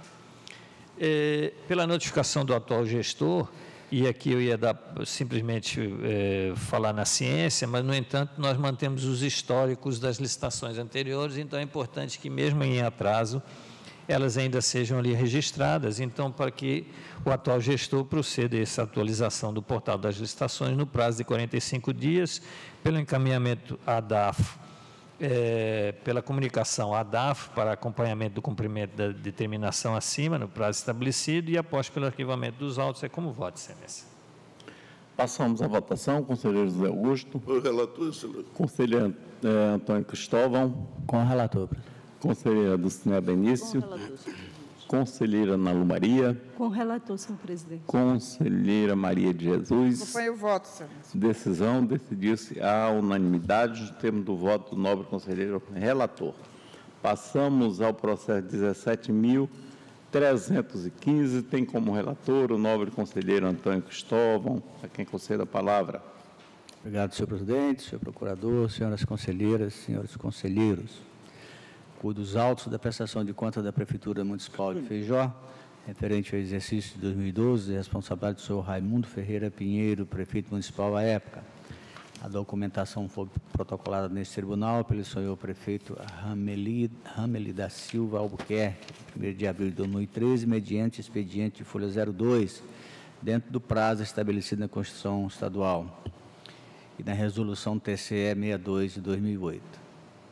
É, pela notificação do atual gestor, e aqui eu ia dar, simplesmente é, falar na ciência, mas, no entanto, nós mantemos os históricos das licitações anteriores, então é importante que, mesmo em atraso, elas ainda sejam ali registradas, então, para que o atual gestor proceda a essa atualização do portal das licitações no prazo de quarenta e cinco dias, pelo encaminhamento à DAFO, é, pela comunicação à DAFO para acompanhamento do cumprimento da determinação acima, no prazo estabelecido, e após pelo arquivamento dos autos. É como voto, Excelência. Passamos à votação. Conselheiro José Augusto. O relator, excelência. Conselheiro é, Antônio Cristóvão. Com o relator, presidente. Conselheira Dulcinea Benício. Com o relator, senhor presidente. Conselheira Ana Lu Maria. Com o relator, senhor presidente. Conselheira Maria de Jesus. Acompanho o voto, excelência. Decisão, decidiu-se à unanimidade, no termo do voto do nobre conselheiro relator. Passamos ao processo dezessete mil trezentos e quinze, tem como relator o nobre conselheiro Antônio Cristóvão, a quem conceda a palavra. Obrigado, senhor presidente, senhor procurador, senhoras conselheiras, senhores conselheiros. Cuido dos autos da prestação de contas da Prefeitura Municipal de Feijó, referente ao exercício de dois mil e doze, responsabilidade do senhor Raimundo Ferreira Pinheiro, prefeito municipal à época. A documentação foi protocolada nesse tribunal pelo senhor prefeito Rameli, Rameli da Silva Albuquerque, primeiro de abril de dois mil e treze, mediante expediente de folha zero dois, dentro do prazo estabelecido na Constituição Estadual e na resolução T C E sessenta e dois de dois mil e oito.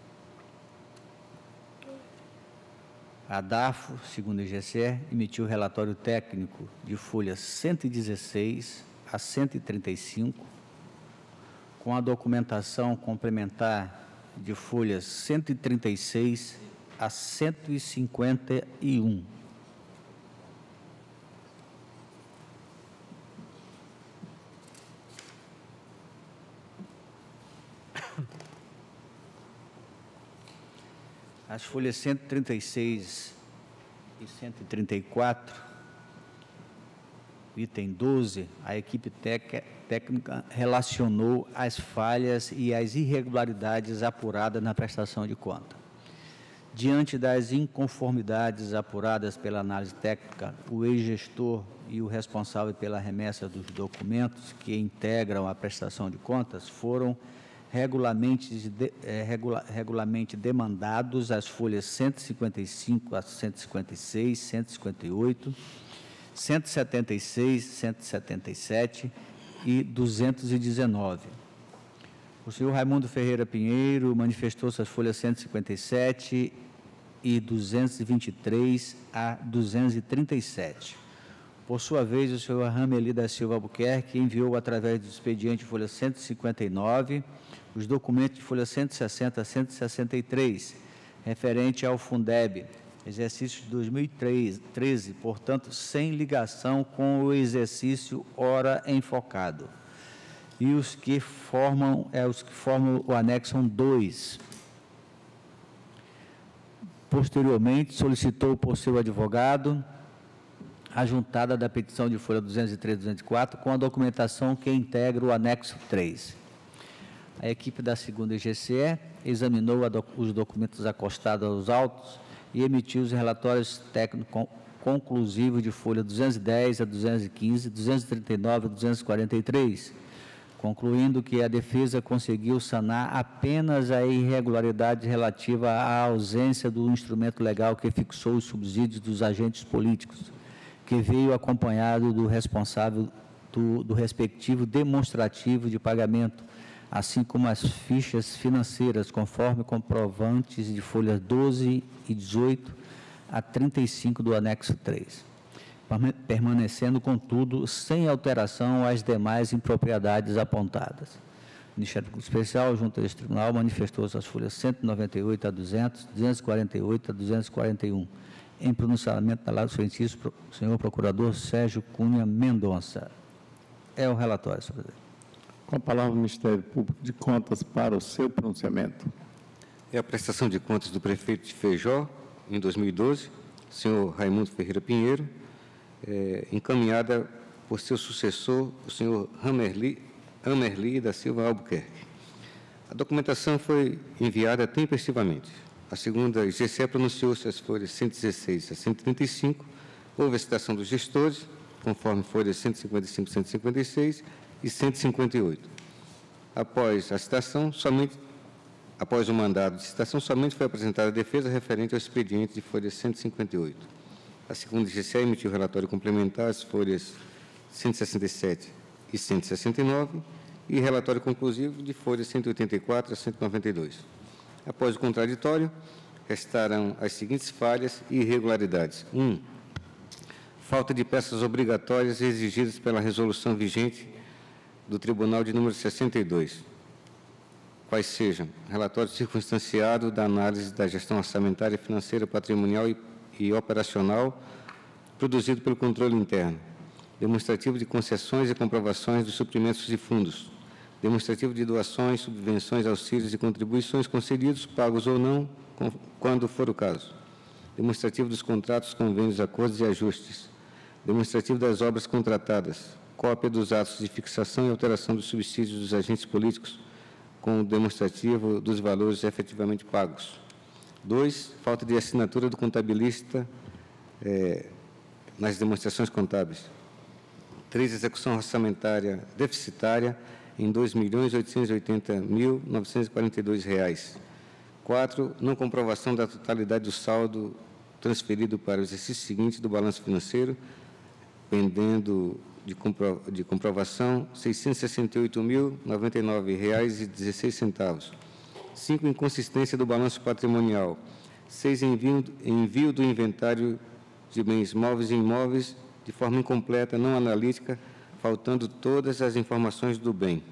A DAFO, segundo o I G C E, emitiu relatório técnico de folhas cento e dezesseis a cento e trinta e cinco, com a documentação complementar de folhas cento e trinta e seis a cento e cinquenta e um. As folhas cento e trinta e seis e cento e trinta e quatro item doze, a equipe tec- técnica relacionou as falhas e as irregularidades apuradas na prestação de conta. Diante das inconformidades apuradas pela análise técnica, o ex-gestor e o responsável pela remessa dos documentos que integram a prestação de contas foram regularmente, de, eh, regula, regularmente demandados as folhas cento e cinquenta e cinco a cento e cinquenta e seis, cento e cinquenta e oito, cento e setenta e seis, cento e setenta e sete e duzentos e dezenove. O senhor Raimundo Ferreira Pinheiro manifestou-se as folhas cento e cinquenta e sete e duzentos e vinte e três a duzentos e trinta e sete. Por sua vez, o senhor Rameli da Silva Albuquerque enviou, através do expediente folha cento e cinquenta e nove, os documentos de folha cento e sessenta a cento e sessenta e três, referente ao Fundeb, exercício de dois mil e treze, portanto, sem ligação com o exercício ora enfocado. E os que formam, é, os que formam o anexo dois. Posteriormente, solicitou por seu advogado a juntada da petição de folha duzentos e três e duzentos e quatro com a documentação que integra o anexo três. A equipe da segunda I G C E examinou doc, os documentos acostados aos autos e emitiu os relatórios técnicos conclusivos de folha duzentos e dez a duzentos e quinze, duzentos e trinta e nove a duzentos e quarenta e três, concluindo que a defesa conseguiu sanar apenas a irregularidade relativa à ausência do instrumento legal que fixou os subsídios dos agentes políticos, que veio acompanhado do responsável do, do respectivo demonstrativo de pagamento, assim como as fichas financeiras, conforme comprovantes de folhas doze e dezoito a trinta e cinco do anexo três, permanecendo, contudo, sem alteração às demais impropriedades apontadas. O Ministério Público Especial, junto a este tribunal, manifestou-se as folhas cento e noventa e oito a duzentos, duzentos e quarenta e oito a duzentos e quarenta e um. Em pronunciamento da lado frentista, o senhor Procurador Sérgio Cunha Mendonça. É o relatório, senhor presidente. Com a palavra o Ministério Público de Contas para o seu pronunciamento. É a prestação de contas do prefeito de Feijó, em dois mil e doze, senhor Raimundo Ferreira Pinheiro, é, encaminhada por seu sucessor, o senhor Hamerli, Hamerli da Silva Albuquerque. A documentação foi enviada tempestivamente. A segunda I G C E pronunciou-se as folhas cento e dezesseis a cento e trinta e cinco, houve a citação dos gestores, conforme folhas cento e cinquenta e cinco, cento e cinquenta e seis e cento e cinquenta e oito. Após a citação, somente, após o mandado de citação, somente foi apresentada a defesa referente ao expediente de folha cento e cinquenta e oito. A segunda I G C E emitiu o relatório complementar às folhas cento e sessenta e sete e cento e sessenta e nove e relatório conclusivo de folhas cento e oitenta e quatro a cento e noventa e dois. Após o contraditório, restaram as seguintes falhas e irregularidades. um. Falta de peças obrigatórias exigidas pela resolução vigente do Tribunal de número sessenta e dois, quais sejam relatório circunstanciado da análise da gestão orçamentária, financeira, patrimonial e, e operacional produzido pelo controle interno, demonstrativo de concessões e comprovações dos suprimentos de fundos, demonstrativo de doações, subvenções, auxílios e contribuições concedidos, pagos ou não, quando for o caso, demonstrativo dos contratos, convênios, acordos e ajustes, demonstrativo das obras contratadas, cópia dos atos de fixação e alteração dos subsídios dos agentes políticos, com o demonstrativo dos valores efetivamente pagos. dois. Falta de assinatura do contabilista eh, nas demonstrações contábeis. três. Execução orçamentária deficitária em dois milhões oitocentos e oitenta mil novecentos e quarenta e dois reais. quatro. Não comprovação da totalidade do saldo transferido para o exercício seguinte do balanço financeiro, pendendo de, compro, de comprovação seiscentos e sessenta e oito mil noventa e nove reais e dezesseis centavos. cinco. Inconsistência do balanço patrimonial. seis. Envio, envio do inventário de bens móveis e imóveis de forma incompleta, não analítica, faltando todas as informações do bem.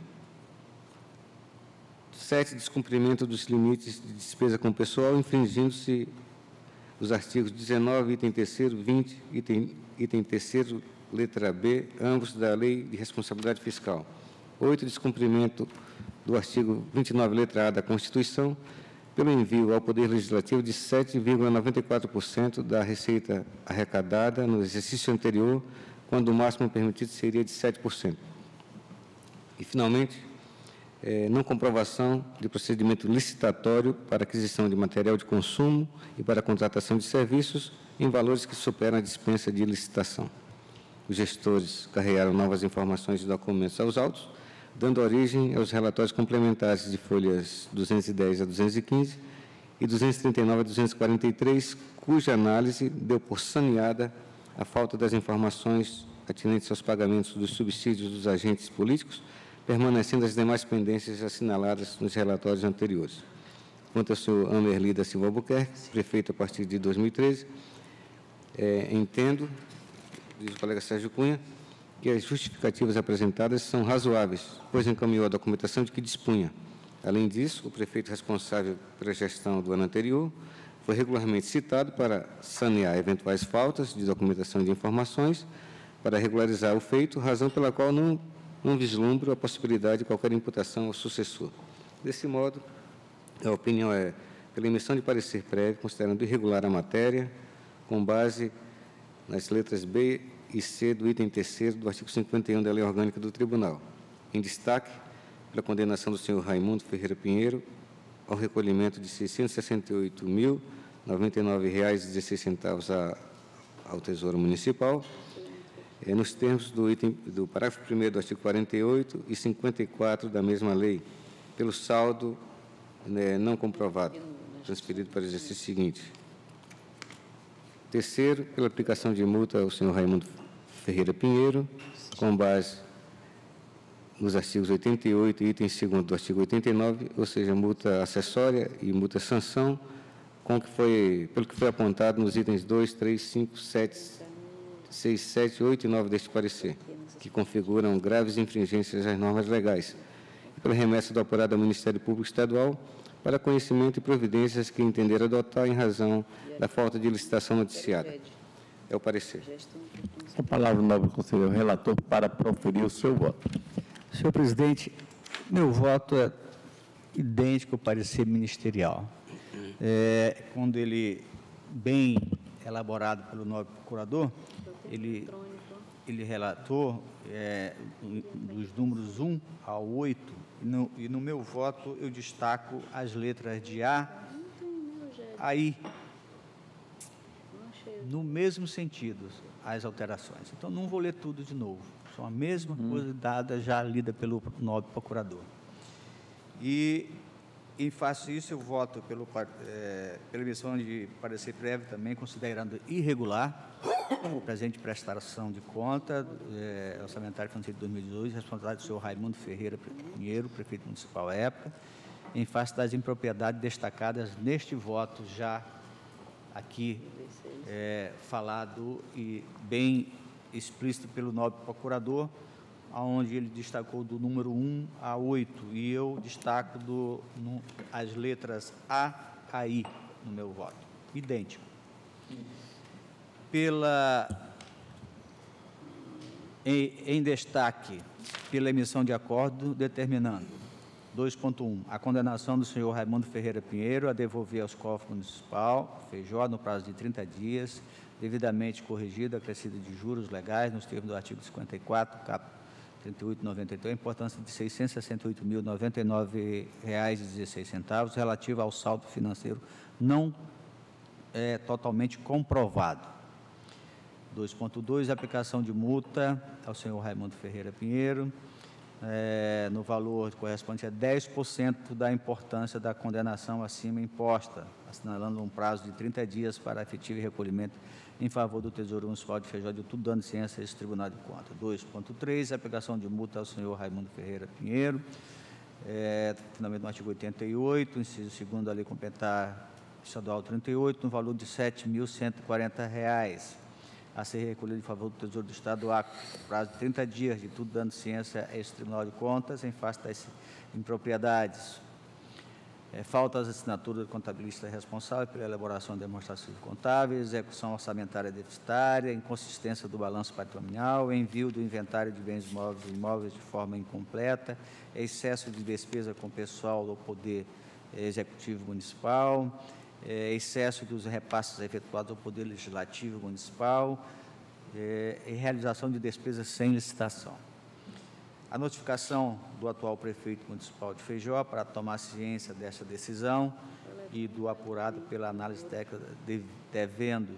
sete. Descumprimento dos limites de despesa com pessoal, infringindo-se os artigos dezenove, item terceiro, vinte, item, item terceiro, letra B, ambos da Lei de Responsabilidade Fiscal. oito. Descumprimento do artigo vinte e nove, letra A da Constituição, pelo envio ao Poder Legislativo de sete vírgula noventa e quatro por cento da receita arrecadada no exercício anterior, quando o máximo permitido seria de sete por cento. E, finalmente, é, não comprovação de procedimento licitatório para aquisição de material de consumo e para contratação de serviços em valores que superam a dispensa de licitação. Os gestores carregaram novas informações e documentos aos autos, dando origem aos relatórios complementares de folhas duzentos e dez a duzentos e quinze e duzentos e trinta e nove a duzentos e quarenta e três, cuja análise deu por saneada a falta das informações atinentes aos pagamentos dos subsídios dos agentes políticos, permanecendo as demais pendências assinaladas nos relatórios anteriores. Quanto ao senhor Amerli da Silva Albuquerque, prefeito a partir de dois mil e treze, é, entendo, diz o colega Sérgio Cunha, que as justificativas apresentadas são razoáveis, pois encaminhou a documentação de que dispunha. Além disso, o prefeito responsável pela gestão do ano anterior foi regularmente citado para sanear eventuais faltas de documentação de informações, para regularizar o feito, razão pela qual não, não vislumbro a possibilidade de qualquer imputação ao sucessor. Desse modo, a opinião é pela emissão de parecer prévio, considerando irregular a matéria, com base nas letras B e C do item terceiro do artigo cinquenta e um da Lei Orgânica do Tribunal. Em destaque, pela condenação do senhor Raimundo Ferreira Pinheiro ao recolhimento de seiscentos e sessenta e oito mil, noventa e nove reais e dezesseis centavos a, ao Tesouro Municipal, é, nos termos do, item, do parágrafo primeiro do artigo quarenta e oito e cinquenta e quatro da mesma lei, pelo saldo né, não comprovado, transferido para o exercício seguinte. Terceiro, pela aplicação de multa ao senhor Raimundo Ferreira Pinheiro, com base nos artigos oitenta e oito e item segundo do artigo oitenta e nove, ou seja, multa acessória e multa sanção, com que foi, pelo que foi apontado nos itens dois, três, cinco, sete, seis, sete, oito e nove deste parecer, que configuram graves infringências às normas legais, e pela remessa do apurado ao Ministério Público Estadual para conhecimento e providências que entender adotar em razão da falta de licitação noticiada. É o parecer. Com a palavra, o nobre conselheiro relator, para proferir o seu voto. Senhor presidente, meu voto é idêntico ao parecer ministerial. É, quando ele, bem elaborado pelo nobre procurador, ele, ele relatou é, dos números um ao oito, e no, e no meu voto eu destaco as letras de A a I, no mesmo sentido, as alterações. Então, não vou ler tudo de novo. São a mesma hum. coisa dada, já lida pelo nobre procurador. E, em face disso, eu voto pelo, é, pela emissão de parecer prévio também, considerando irregular o presente prestação de conta é, orçamentário financeiro de dois mil e dezoito, responsabilidade do senhor Raimundo Ferreira Pinheiro, prefeito municipal à época, em face das impropriedades destacadas neste voto já aqui é, falado e bem explícito pelo nobre procurador, onde ele destacou do número um a oito, e eu destaco do, no, as letras A a I no meu voto, idêntico. Pela, em, em destaque, pela emissão de acordo determinando, dois ponto um, a condenação do senhor Raimundo Ferreira Pinheiro a devolver aos cofres municipal, Feijó, no prazo de trinta dias, devidamente corrigida, acrescida de juros legais, nos termos do artigo cinquenta e quatro, cap trinta e oito, noventa e três, a importância de seiscentos e sessenta e oito mil, noventa e nove reais e dezesseis centavos, relativa ao saldo financeiro não é, totalmente comprovado. dois ponto dois, aplicação de multa ao senhor Raimundo Ferreira Pinheiro, é, no valor correspondente a dez por cento da importância da condenação acima imposta, assinalando um prazo de trinta dias para efetivo recolhimento em favor do Tesouro Municipal de Feijó de tudo, dando ciência a esse Tribunal de Contas. dois ponto três, aplicação de multa ao senhor Raimundo Ferreira Pinheiro, é, finalmente no artigo oitenta e oito, inciso segundo da Lei Complementar Estadual trinta e oito, no valor de sete mil cento e quarenta reais, a ser recolhido em favor do Tesouro do Estado, a prazo de trinta dias, de tudo dando ciência a esse Tribunal de Contas, em face das impropriedades. É, faltas de assinatura do contabilista responsável pela elaboração de demonstrações contábeis, execução orçamentária deficitária, inconsistência do balanço patrimonial, envio do inventário de bens móveis e imóveis de forma incompleta, excesso de despesa com pessoal do Poder Executivo Municipal, é, excesso dos repasses efetuados ao Poder Legislativo Municipal, é, e realização de despesas sem licitação. A notificação do atual prefeito municipal de Feijó para tomar ciência desta decisão e do apurado pela análise técnica de, devendo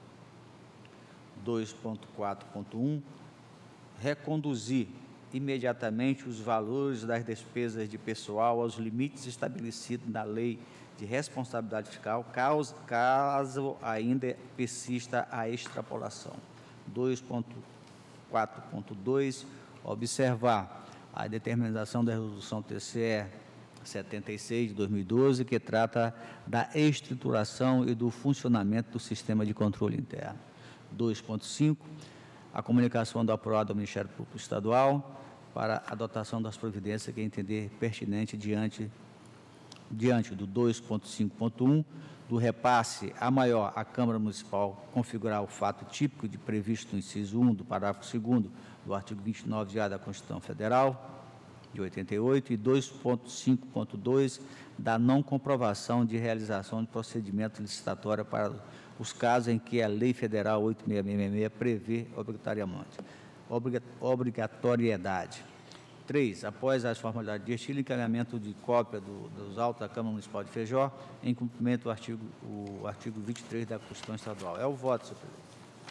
dois ponto quatro ponto um reconduzir imediatamente os valores das despesas de pessoal aos limites estabelecidos na Lei de Responsabilidade Fiscal, caso, caso ainda persista a extrapolação. dois ponto quatro ponto dois, observar a determinação da Resolução T C E setenta e seis de dois mil e doze, que trata da estruturação e do funcionamento do sistema de controle interno. dois ponto cinco, a comunicação do apurado ao Ministério Público Estadual para a adotação das providências que entender pertinente diante, diante do dois ponto cinco ponto um, do repasse a maior à Câmara Municipal configurar o fato típico de previsto no inciso um do parágrafo segundo do artigo vinte e nove A da Constituição Federal de oitenta e oito e dois ponto cinco ponto dois da não comprovação de realização de procedimento licitatório para os casos em que a Lei Federal oito mil seiscentos e sessenta e seis prevê obrigatoriamente obrigatoriedade. três. Após as formalidades de estilo, encaminhamento de cópia do, dos autos da Câmara Municipal de Feijó, em cumprimento do artigo, o artigo vinte e três da Constituição Estadual. É o voto, senhor presidente.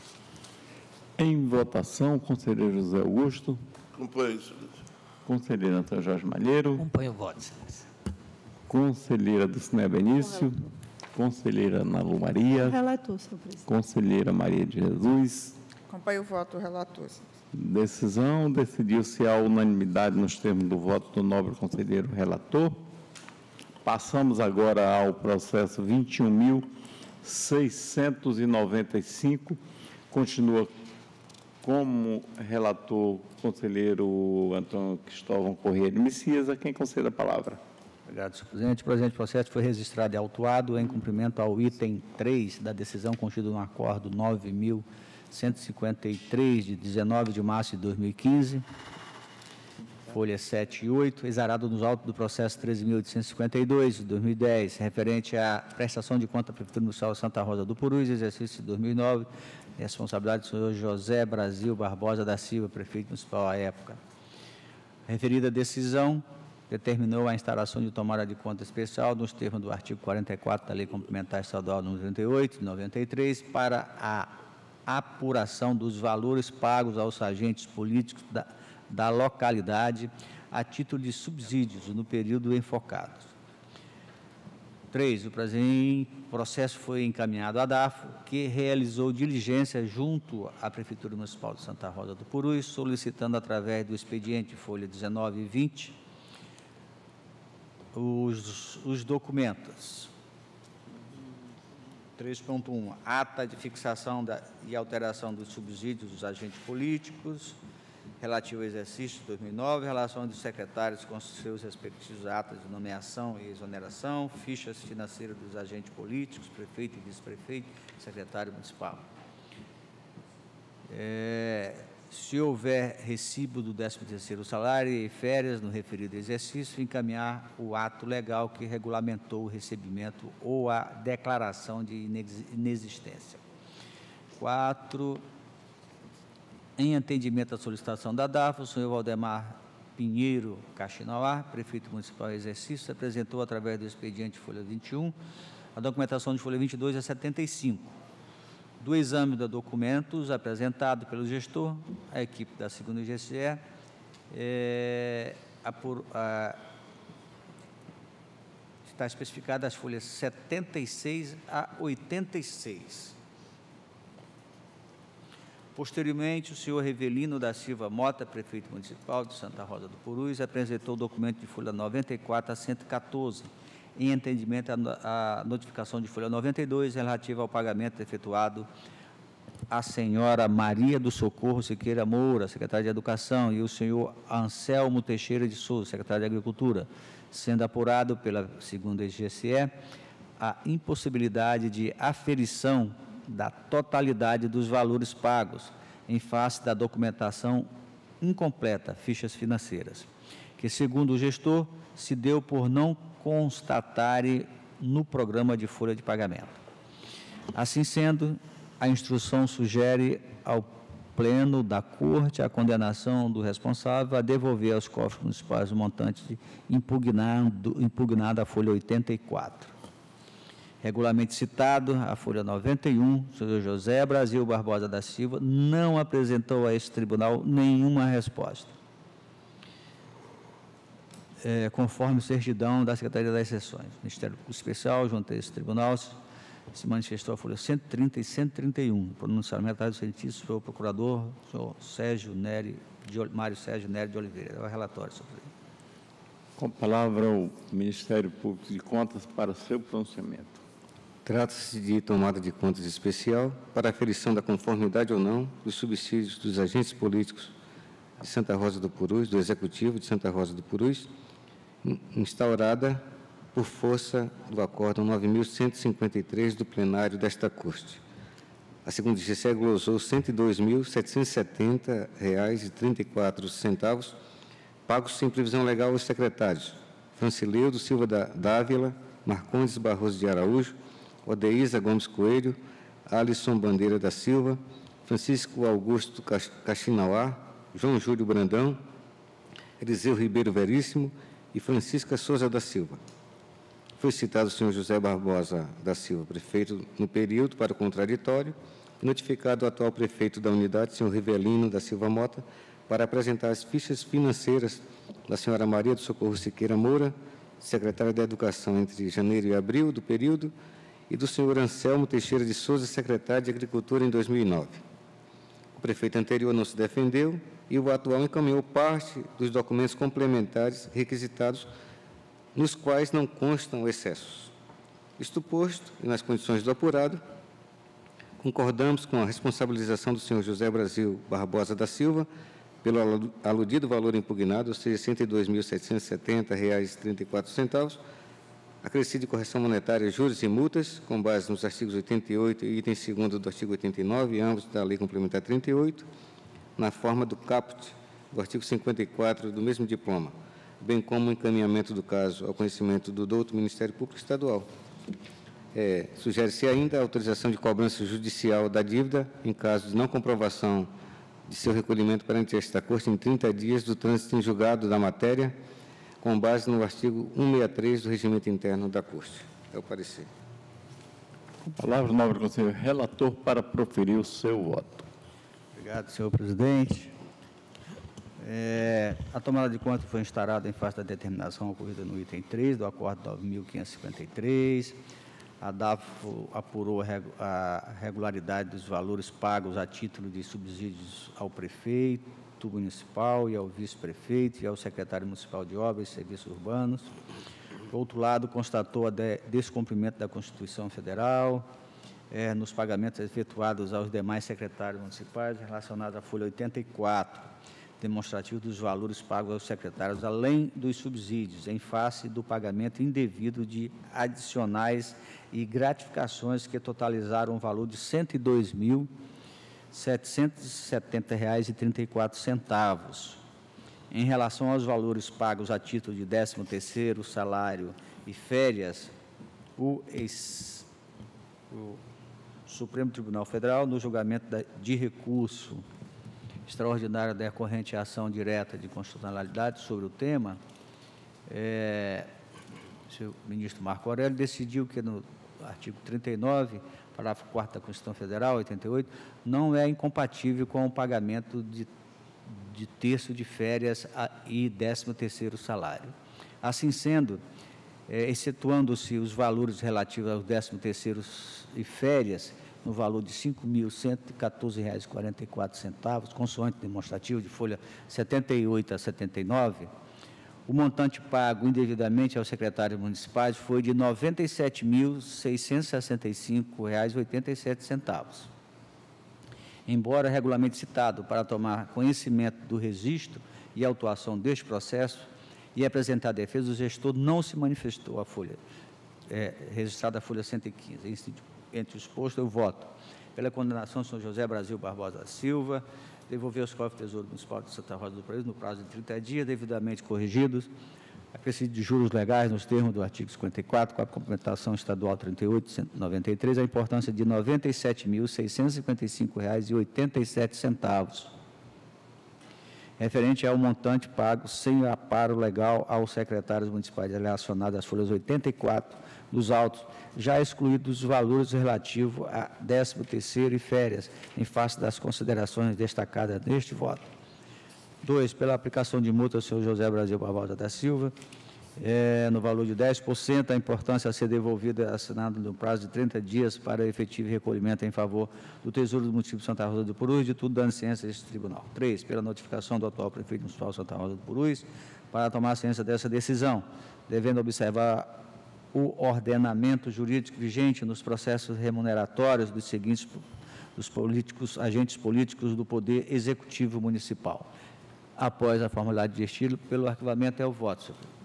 Em votação, conselheiro José Augusto. Acompanho, excelência. Conselheiro Antônio Jorge Malheiro. Acompanho o voto, excelência. Conselheira Dulcinea Benício. Conselheira Ana Lu Maria. Relator, senhor presidente. Conselheira Maria de Jesus. Acompanho o voto do relator, senhor. Decisão, decidiu-se a unanimidade nos termos do voto do nobre conselheiro relator. Passamos agora ao processo vinte e um mil seiscentos e noventa e cinco. Continua como relator conselheiro Antônio Cristóvão Corrêa de Messias, a quem concede a palavra. Obrigado, senhor presidente. O presente processo foi registrado e autuado em cumprimento ao item três da decisão constida no acordo nove mil cento e cinquenta e três, de dezenove de março de dois mil e quinze, folhas sete e oito, exarado nos autos do processo treze mil oitocentos e cinquenta e dois, de dois mil e dez, referente à prestação de conta à Prefeitura Municipal de Santa Rosa do Purus, exercício de dois mil e nove, responsabilidade do senhor José Brasil Barbosa da Silva, prefeito municipal à época. A referida decisão determinou a instalação de tomada de conta especial nos termos do artigo quarenta e quatro da Lei Complementar Estadual número trinta e oito, de noventa e três, para a apuração dos valores pagos aos agentes políticos da, da localidade a título de subsídios no período enfocado. três. O presente processo foi encaminhado à DAFO, que realizou diligência junto à Prefeitura Municipal de Santa Rosa do Purus, solicitando através do expediente folha dezenove e vinte os, os documentos. três ponto um, ata de fixação da, e alteração dos subsídios dos agentes políticos, relativo ao exercício de dois mil e nove, relação dos secretários com seus respectivos atos de nomeação e exoneração, fichas financeiras dos agentes políticos, prefeito e vice-prefeito, secretário municipal. É, se houver recibo do décimo terceiro salário e férias no referido exercício, encaminhar o ato legal que regulamentou o recebimento ou a declaração de inexistência. quatro. Em atendimento à solicitação da DAFO, o senhor Valdemar Pinheiro Caxinauá, prefeito municipal em exercício, apresentou, através do expediente folha vinte e um, a documentação de folha vinte e dois a setenta e cinco. Do exame de documentos apresentado pelo gestor, a equipe da segunda G C E, é, a por, a, está especificada as folhas setenta e seis a oitenta e seis. Posteriormente, o senhor Revelino da Silva Mota, prefeito municipal de Santa Rosa do Purus, apresentou o documento de folha noventa e quatro a cento e quatorze, em entendimento à notificação de folha noventa e dois, relativa ao pagamento efetuado à senhora Maria do Socorro Siqueira Moura, secretária de Educação, e o senhor Anselmo Teixeira de Souza, secretário de Agricultura, sendo apurado pela segunda G C E a impossibilidade de aferição da totalidade dos valores pagos, em face da documentação incompleta, fichas financeiras, que, segundo o gestor, se deu por não constatarem no programa de folha de pagamento. Assim sendo, a instrução sugere ao pleno da Corte a condenação do responsável a devolver aos cofres municipais o montante impugnado, impugnado à folha oitenta e quatro. Regularmente citado, a folha noventa e um, o senhor José Brasil Barbosa da Silva não apresentou a este tribunal nenhuma resposta. É, conforme certidão da Secretaria das Seções. O Ministério Público Especial, junto a esse tribunal, se manifestou a folha cento e trinta e cento e trinta e um. O pronunciamento do cientista foi o procurador, o senhor Sérgio Nery, de, Mário Sérgio Nery de Oliveira. É o relatório, senhor presidente. Com a palavra o Ministério Público de Contas para seu pronunciamento. Trata-se de tomada de contas especial para aferição da conformidade ou não dos subsídios dos agentes políticos de Santa Rosa do Purus, do Executivo de Santa Rosa do Purus, instaurada por força do Acórdão nove mil cento e cinquenta e três do plenário desta Corte. A segunda instância glosou cento e dois mil setecentos e setenta reais e trinta e quatro centavos, pagos sem previsão legal aos secretários Francileudo Silva da Dávila, Marcondes Barroso de Araújo, Odeísa Gomes Coelho, Alisson Bandeira da Silva, Francisco Augusto Caxinauá, João Júlio Brandão, Eliseu Ribeiro Veríssimo e Francisca Souza da Silva. Foi citado o senhor José Barbosa da Silva, prefeito no período para o contraditório, e notificado o atual prefeito da unidade, senhor Rivelino da Silva Mota, para apresentar as fichas financeiras da senhora Maria do Socorro Siqueira Moura, secretária da Educação entre janeiro e abril do período, e do senhor Anselmo Teixeira de Souza, secretário de Agricultura em dois mil e nove. O prefeito anterior não se defendeu e o atual encaminhou parte dos documentos complementares requisitados, nos quais não constam excessos. Isto posto, e nas condições do apurado, concordamos com a responsabilização do senhor José Brasil Barbosa da Silva pelo aludido valor impugnado, ou seja, cento e dois mil setecentos e setenta reais e trinta e quatro centavos, acrescido de correção monetária, juros e multas, com base nos artigos oitenta e oito e item segundo do artigo oitenta e nove, ambos da Lei Complementar trinta e oito, na forma do caput do artigo cinquenta e quatro do mesmo diploma, bem como o encaminhamento do caso ao conhecimento do douto Ministério Público Estadual. É, sugere-se ainda a autorização de cobrança judicial da dívida em caso de não comprovação de seu recolhimento perante esta Corte em trinta dias do trânsito em julgado da matéria, com base no artigo cento e sessenta e três do Regimento Interno da Corte. É o parecer. Com a palavra, o nobre conselheiro relator para proferir o seu voto. Obrigado, senhor presidente. É, a tomada de conta foi instaurada em face da determinação ocorrida no item três do Acórdão nove mil quinhentos e cinquenta e três. A DAFO apurou a regularidade dos valores pagos a título de subsídios ao prefeito municipal e ao vice-prefeito e ao secretário municipal de Obras e Serviços Urbanos. Por outro lado, constatou o de descumprimento da Constituição Federal é, nos pagamentos efetuados aos demais secretários municipais relacionados à folha oitenta e quatro, demonstrativo dos valores pagos aos secretários, além dos subsídios, em face do pagamento indevido de adicionais e gratificações que totalizaram um valor de cento e dois mil setecentos e setenta reais e trinta e quatro centavos. Em relação aos valores pagos a título de décimo terceiro, salário e férias, o, ex, o Supremo Tribunal Federal, no julgamento da, de recurso extraordinário decorrente à ação direta de constitucionalidade sobre o tema, é, o senhor ministro Marco Aurélio decidiu que no artigo trinta e nove, parágrafo quarto da Constituição Federal, oitenta e oito, não é incompatível com o pagamento de, de terço de férias a, e décimo terceiro salário. Assim sendo, é, excetuando-se os valores relativos aos décimo terceiro e férias, no valor de cinco mil cento e quatorze reais e quarenta e quatro centavos, consoante demonstrativo de folha setenta e oito a setenta e nove, o montante pago indevidamente aos secretários municipais foi de noventa e sete mil seiscentos e sessenta e cinco reais e oitenta e sete centavos. Embora regularmente citado para tomar conhecimento do registro e autuação deste processo e apresentar a defesa, o gestor não se manifestou a folha, é, registrada a folha cento e quinze. Entre os postos, eu voto pela condenação do senhor José Brasil Barbosa da Silva, devolver os cofres do Tesouro Municipal de Santa Rosa do Purus no prazo de trinta dias, devidamente corrigidos, acrescido de juros legais nos termos do artigo cinquenta e quatro, com a complementação estadual trinta e oito, cento e noventa e três, a importância de noventa e sete mil, seiscentos e cinquenta e cinco reais e oitenta e sete centavos, referente ao montante pago sem aparo legal aos secretários municipais relacionado às folhas oitenta e quatro dos autos, já excluídos os valores relativos a décimo terceiro e férias, em face das considerações destacadas neste voto. Dois, pela aplicação de multa ao senhor José Brasil Barbosa da Silva, é, no valor de dez por cento, a importância a ser devolvida assinado no prazo de trinta dias para efetivo recolhimento em favor do Tesouro do município de Santa Rosa do Purus, de tudo dando ciência a este tribunal. Três, pela notificação do atual prefeito municipal de Santa Rosa do Purus, para tomar ciência dessa decisão, devendo observar o ordenamento jurídico vigente nos processos remuneratórios dos seguintes dos políticos, agentes políticos do Poder Executivo Municipal. Após a formalidade de estilo, pelo arquivamento é o voto, senhor presidente.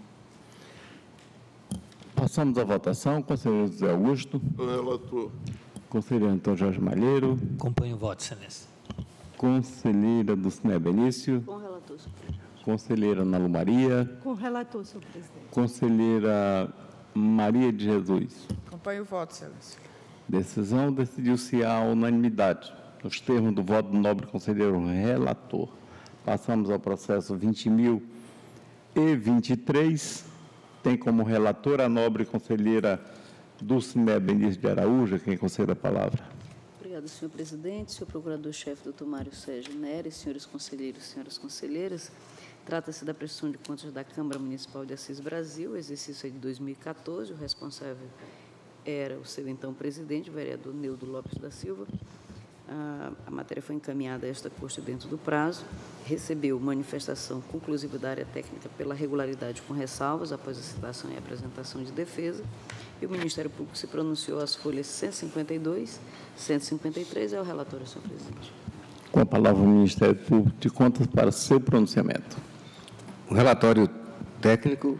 Passamos à votação. Conselheiro José Augusto. Relator. Conselheiro Antônio Jorge Malheiro. Acompanho o voto, excelência. Conselheira Dulcinea Benício. Com o relator, senhor presidente. Conselheira Ana Lu Maria. Com o relator, senhor presidente. Conselheira Maria de Jesus. Acompanho o voto, excelência. Decisão decidiu-se à unanimidade, nos termos do voto do nobre conselheiro relator. Passamos ao processo vinte mil e vinte e três. Tem como relatora a nobre conselheira Dulcinea Benício de Araújo, quem concede a palavra. Obrigada, senhor presidente. Senhor procurador-chefe, doutor Mário Sérgio Neres, senhores conselheiros e senhoras conselheiras, trata-se da prestação de contas da Câmara Municipal de Assis Brasil, exercício de dois mil e quatorze. O responsável era o seu então presidente, o vereador Neudo Lopes da Silva. A, a matéria foi encaminhada a esta corte dentro do prazo, recebeu manifestação conclusiva da área técnica pela regularidade com ressalvas, após a citação e apresentação de defesa, e o Ministério Público se pronunciou às folhas cento e cinquenta e dois, cento e cinquenta e três. É o relatório, senhor presidente. Com a palavra o Ministério Público de Contas para seu pronunciamento. O relatório técnico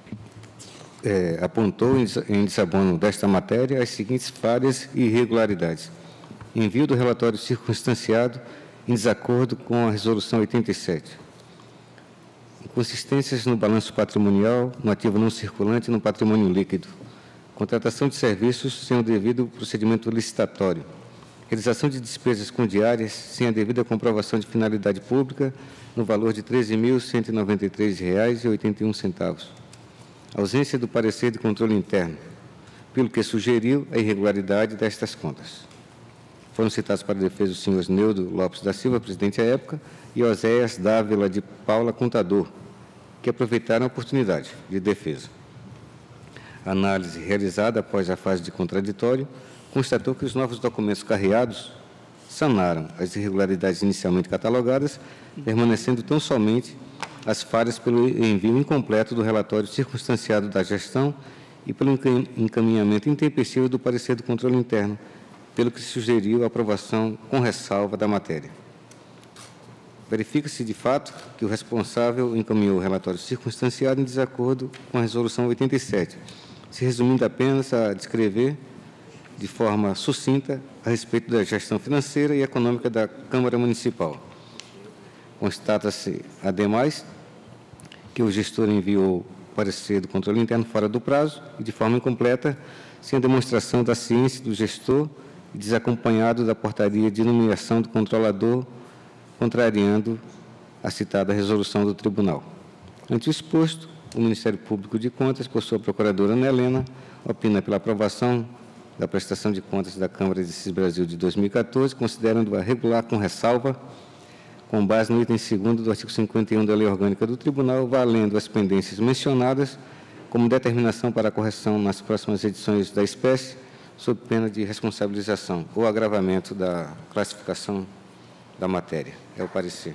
é, apontou em desabono desta matéria as seguintes falhas e irregularidades. Envio do relatório circunstanciado em desacordo com a Resolução oitenta e sete. Inconsistências no balanço patrimonial, no ativo não circulante e no patrimônio líquido. Contratação de serviços sem o devido procedimento licitatório. Realização de despesas com diárias sem a devida comprovação de finalidade pública no valor de treze mil cento e noventa e três reais e oitenta e um centavos. Ausência do parecer de controle interno, pelo que sugeriu a irregularidade destas contas. Foram citados para a defesa os senhores Neudo Lopes da Silva, presidente à época, e Oséias Dávila de Paula, contador, que aproveitaram a oportunidade de defesa. A análise realizada após a fase de contraditório constatou que os novos documentos carreados sanaram as irregularidades inicialmente catalogadas, permanecendo tão somente as falhas pelo envio incompleto do relatório circunstanciado da gestão e pelo encaminhamento intempestivo do parecer do controle interno, pelo que sugeriu a aprovação com ressalva da matéria. Verifica-se, de fato, que o responsável encaminhou o relatório circunstanciado em desacordo com a Resolução oitenta e sete, se resumindo apenas a descrever, de forma sucinta, a respeito da gestão financeira e econômica da Câmara Municipal. Constata-se, ademais, que o gestor enviou o parecer do controle interno fora do prazo e de forma incompleta, sem a demonstração da ciência do gestor e desacompanhado da portaria de nomeação do controlador, contrariando a citada resolução do tribunal. Ante o exposto, o Ministério Público de Contas, por sua procuradora Ana Helena, opina pela aprovação da prestação de contas da Câmara de Assis Brasil de dois mil e quatorze, considerando-a regular com ressalva, com base no item segundo do artigo cinquenta e um da Lei Orgânica do Tribunal, valendo as pendências mencionadas como determinação para a correção nas próximas edições da espécie, sob pena de responsabilização ou agravamento da classificação da matéria. É o parecer.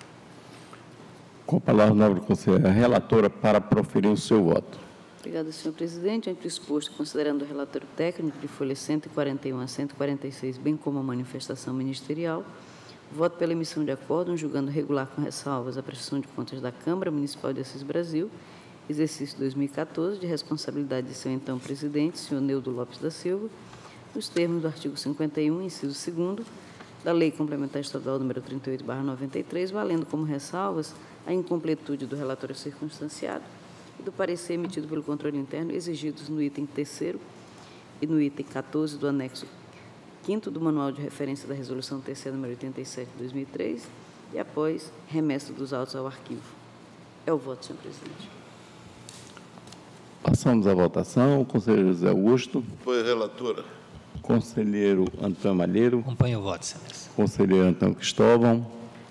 Com a palavra, nobre conselheira relatora, para proferir o seu voto. Obrigada, senhor presidente. Ante o exposto, considerando o relatório técnico de folhas cento e quarenta e um a cento e quarenta e seis, bem como a manifestação ministerial, voto pela emissão de acórdão, julgando regular com ressalvas a prestação de contas da Câmara Municipal de Assis Brasil, exercício dois mil e quatorze, de responsabilidade de seu então presidente, senhor Neudo Lopes da Silva, nos termos do artigo cinquenta e um, inciso segundo, da Lei Complementar Estadual número trinta e oito barra noventa e três, valendo como ressalvas a incompletude do relatório circunstanciado e do parecer emitido pelo controle interno, exigidos no item terceiro e no item quatorze do anexo quinto do Manual de Referência da Resolução T C número oitenta e sete de dois mil e três, e após remessa dos autos ao arquivo. É o voto, senhor presidente. Passamos à votação. Conselheiro José Augusto. Foi relatora. Conselheiro Antônio Malheiro. Acompanho o voto, excelência. Conselheiro Antônio Cristóvão.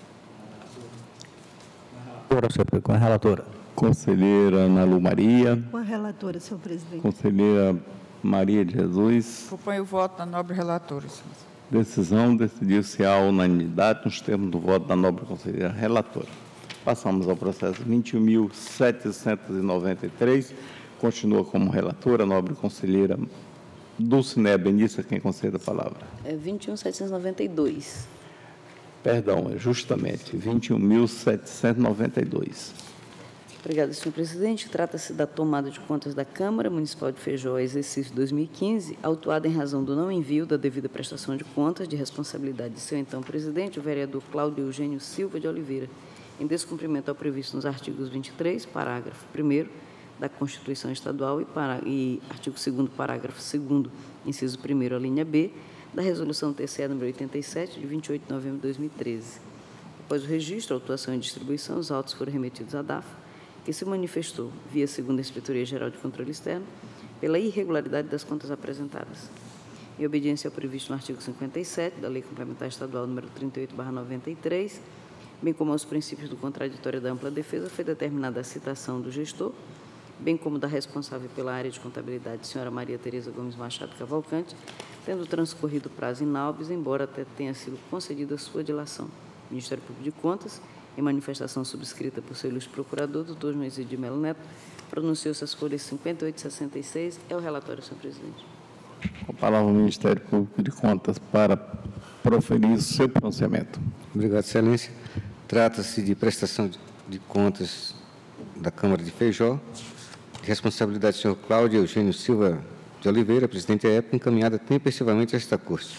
Com a relatora. Conselheira Ana Lu Maria. Com a relatora, senhor presidente. Conselheira Maria de Jesus. Acompanho o voto da nobre relatora, excelência. Decisão decidiu-se à unanimidade nos termos do voto da nobre conselheira relatora. Passamos ao processo vinte e um mil setecentos e noventa e três. Continua como relatora a nobre conselheira Dulcinea Benícia, quem concede a palavra. É vinte e um mil setecentos e noventa e dois. Perdão, é justamente vinte e um mil setecentos e noventa e dois. Obrigada, senhor presidente. Trata-se da tomada de contas da Câmara Municipal de Feijó, exercício dois mil e quinze, autuada em razão do não envio da devida prestação de contas de responsabilidade de seu então presidente, o vereador Cláudio Eugênio Silva de Oliveira, em descumprimento ao previsto nos artigos vinte e três, parágrafo primeiro da Constituição Estadual e, para, e artigo segundo, parágrafo segundo, inciso primeiro, a linha B, da Resolução T C E número oitenta e sete, de vinte e oito de novembro de dois mil e treze. Após o registro, autuação e distribuição, os autos foram remetidos à D A F, que se manifestou, via segunda Inspetoria Geral de Controle Externo, pela irregularidade das contas apresentadas. Em obediência ao previsto no artigo cinquenta e sete da Lei Complementar Estadual número trinta e oito barra noventa e três, bem como aos princípios do contraditório da ampla defesa, foi determinada a citação do gestor, bem como da responsável pela área de contabilidade, senhora Maria Tereza Gomes Machado Cavalcante, tendo transcorrido o prazo ináubeis, embora até tenha sido concedida a sua dilação. O Ministério Público de Contas, em manifestação subscrita por seu ilustre procurador, doutor João Isidro de Melo Neto, pronunciou-se as folhas cinquenta e oito e sessenta e seis. É o relatório, senhor presidente. Com a palavra o Ministério Público de Contas para proferir o seu pronunciamento. Obrigado, excelência. Trata-se de prestação de contas da Câmara de Feijó, de responsabilidade do senhor Cláudio Eugênio Silva de Oliveira, presidente da época, encaminhada tempestivamente a esta Corte.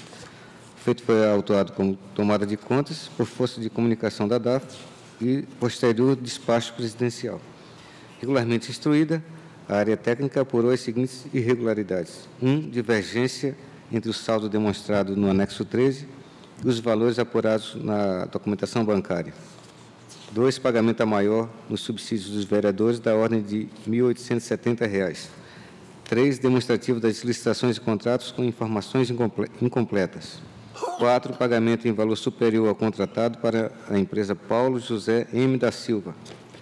O feito foi autuado como tomada de contas por força de comunicação da D A F e posterior despacho presidencial. Regularmente instruída, a área técnica apurou as seguintes irregularidades. um. Divergência entre o saldo demonstrado no anexo treze e os valores apurados na documentação bancária. dois. Pagamento a maior nos subsídios dos vereadores da ordem de mil oitocentos e setenta reais. três. Demonstrativo das licitações e contratos com informações incompletas. quatro. Pagamento em valor superior ao contratado para a empresa Paulo José M. da Silva.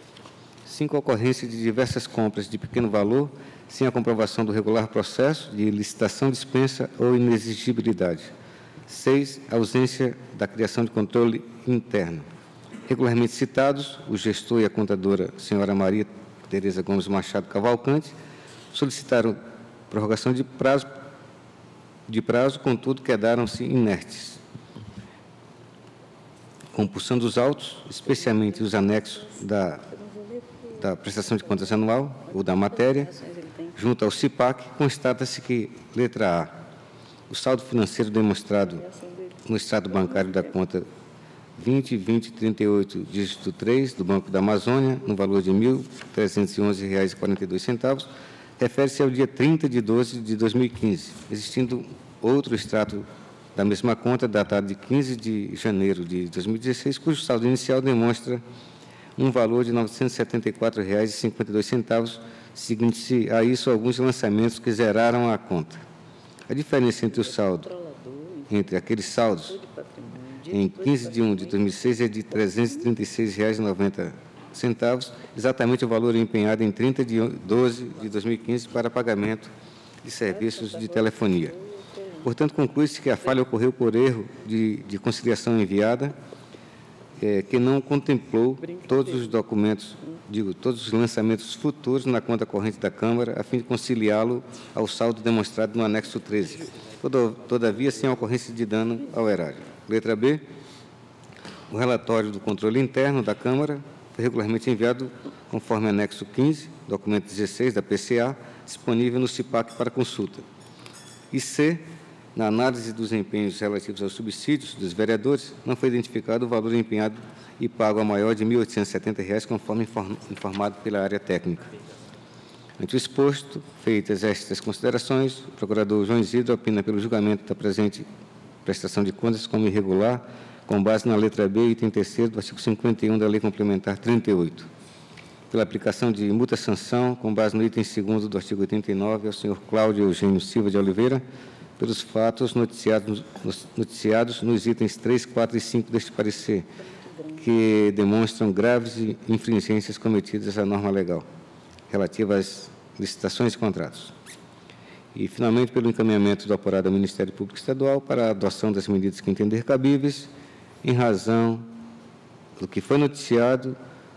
cinco. Ocorrência de diversas compras de pequeno valor, sem a comprovação do regular processo de licitação, dispensa ou inexigibilidade. seis. Ausência da criação de controle interno. Regularmente citados, o gestor e a contadora, senhora Maria Tereza Gomes Machado Cavalcante, solicitaram prorrogação de prazo, de prazo, contudo, quedaram-se inertes. Compulsão dos autos, especialmente os anexos da, da prestação de contas anual ou da matéria, junto ao CIPAC, constata-se que, letra A, o saldo financeiro demonstrado no extrato bancário da conta vinte, vinte, trinta e oito, dígito três, do Banco da Amazônia, no valor de mil trezentos e onze reais e quarenta e dois centavos, refere-se ao dia trinta de doze de dois mil e quinze, existindo outro extrato da mesma conta, datado de quinze de janeiro de dois mil e dezesseis, cujo saldo inicial demonstra um valor de novecentos e setenta e quatro reais e cinquenta e dois centavos, seguindo-se a isso alguns lançamentos que zeraram a conta. A diferença entre o saldo, entre aqueles saldos, em quinze de um de dois mil e seis é de trezentos e trinta e seis reais e noventa centavos, exatamente o valor empenhado em trinta de doze de dois mil e quinze para pagamento de serviços de telefonia. Portanto, conclui-se que a falha ocorreu por erro de, de conciliação enviada, é, que não contemplou todos os documentos, digo, todos os lançamentos futuros na conta corrente da Câmara, a fim de conciliá-lo ao saldo demonstrado no anexo treze, todavia sem ocorrência de dano ao erário. Letra B. O relatório do controle interno da Câmara foi regularmente enviado conforme anexo quinze, documento dezesseis da P C A, disponível no CIPAC para consulta. E C. Na análise dos empenhos relativos aos subsídios dos vereadores, não foi identificado o valor empenhado e pago a maior de mil oitocentos e setenta reais, conforme informado pela área técnica. Ante o exposto, feitas estas considerações, o procurador João Isidro opina pelo julgamento da presente prestação de contas como irregular, com base na letra B, item terceiro do artigo cinquenta e um da Lei Complementar trinta e oito. Pela aplicação de multa-sanção, com base no item segundo do artigo oitenta e nove, ao senhor Cláudio Eugênio Silva de Oliveira, pelos fatos noticiados, noticiados nos itens três, quatro e cinco deste parecer, que demonstram graves infringências cometidas à norma legal, relativa às licitações e contratos. E, finalmente, pelo encaminhamento do apurado ao Ministério Público Estadual para a adoção das medidas que entender cabíveis, em razão do que foi noticiado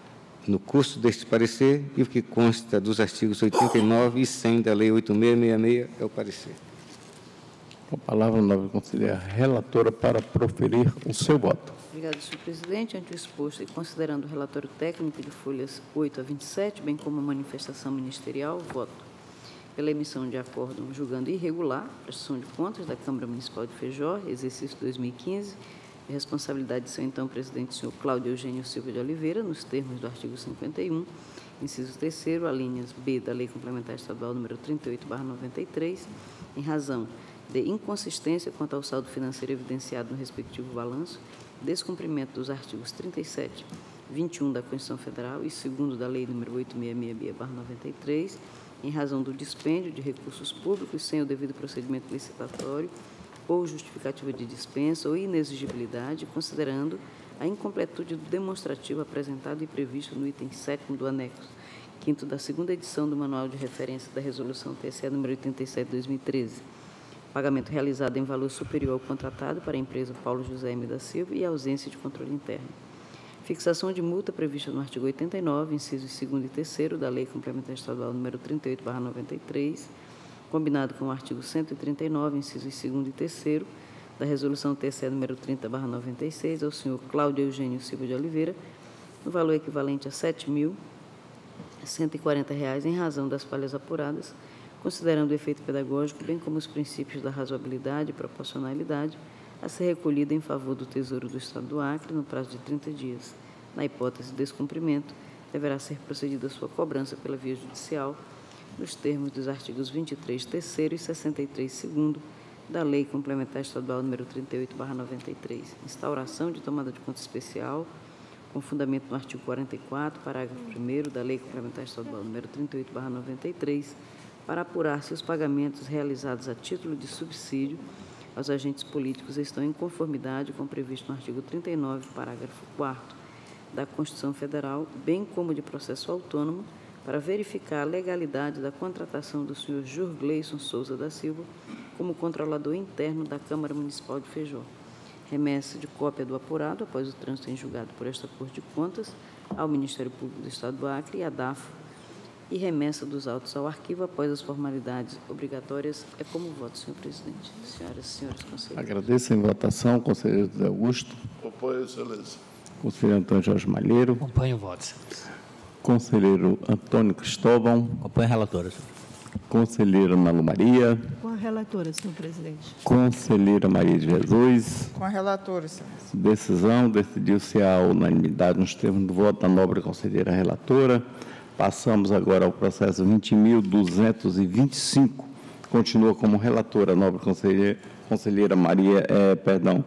no curso deste parecer e o que consta dos artigos oitenta e nove e cem da Lei oito mil seiscentos e sessenta e seis, é o parecer. Com a palavra, a nobre conselheira relatora para proferir o seu voto. Obrigada, senhor presidente. Ante o exposto e considerando o relatório técnico de folhas oito a vinte e sete, bem como a manifestação ministerial, voto pela emissão de acórdão julgando irregular a prestação de contas da Câmara Municipal de Feijó, exercício dois mil e quinze, de responsabilidade de seu então presidente, senhor Cláudio Eugênio Silva de Oliveira, nos termos do artigo cinquenta e um, inciso terceiro, alíneas B da Lei Complementar Estadual número trinta e oito barra noventa e três, em razão de inconsistência quanto ao saldo financeiro evidenciado no respectivo balanço, descumprimento dos artigos trinta e sete, vinte e um da Constituição Federal e segundo da Lei número oito mil seiscentos e sessenta e seis barra noventa e três, em razão do dispêndio de recursos públicos sem o devido procedimento licitatório ou justificativa de dispensa ou inexigibilidade, considerando a incompletude do demonstrativo apresentado e previsto no item sétimo do anexo quinto da segunda edição do Manual de Referência da Resolução T S E número oitenta e sete barra dois mil e treze. Pagamento realizado em valor superior ao contratado para a empresa Paulo José M. da Silva e ausência de controle interno. Fixação de multa prevista no artigo oitenta e nove, incisos segundo e terceiro da Lei Complementar Estadual número trinta e oito barra noventa e três, combinado com o artigo cento e trinta e nove, incisos segundo e terceiro da Resolução T S E número trinta barra noventa e seis, ao senhor Cláudio Eugênio Silva de Oliveira, no valor equivalente a sete mil cento e quarenta reais, em razão das falhas apuradas, considerando o efeito pedagógico, bem como os princípios da razoabilidade e proporcionalidade, a ser recolhida em favor do Tesouro do Estado do Acre no prazo de trinta dias. Na hipótese de descumprimento, deverá ser procedida a sua cobrança pela via judicial, nos termos dos artigos vinte e três terceiro e sessenta e três segundo da Lei Complementar Estadual número trinta e oito barra noventa e três. Instauração de tomada de conta especial, com fundamento no artigo quarenta e quatro, parágrafo primeiro da Lei Complementar Estadual número trinta e oito barra noventa e três, para apurar se os pagamentos realizados a título de subsídio aos agentes políticos estão em conformidade com o previsto no artigo trinta e nove, parágrafo quarto da Constituição Federal, bem como de processo autônomo, para verificar a legalidade da contratação do senhor Jurgleison Souza da Silva como controlador interno da Câmara Municipal de Feijó. Remessa de cópia do apurado, após o trânsito em julgado por esta Corte de Contas, ao Ministério Público do Estado do Acre e à D A F, e remessa dos autos ao arquivo após as formalidades obrigatórias. É como voto, senhor presidente. Senhoras e senhores conselheiros. Agradeço em votação, conselheiro José Augusto. Apoio, excelência. Conselheiro Antônio Jorge Malheiro. Acompanho o voto, excelência. Conselheiro Antônio Cristóvão. Acompanho a relatora. Conselheira Malu Maria. Com a relatora, senhor presidente. Conselheira Maria de Jesus. Com a relatora, excelência. Decisão, decidiu-se a unanimidade nos termos do voto da nobre conselheira relatora. Passamos agora ao processo vinte mil duzentos e vinte e cinco. Continua como relatora a nobre conselheira, conselheira Maria, é, perdão,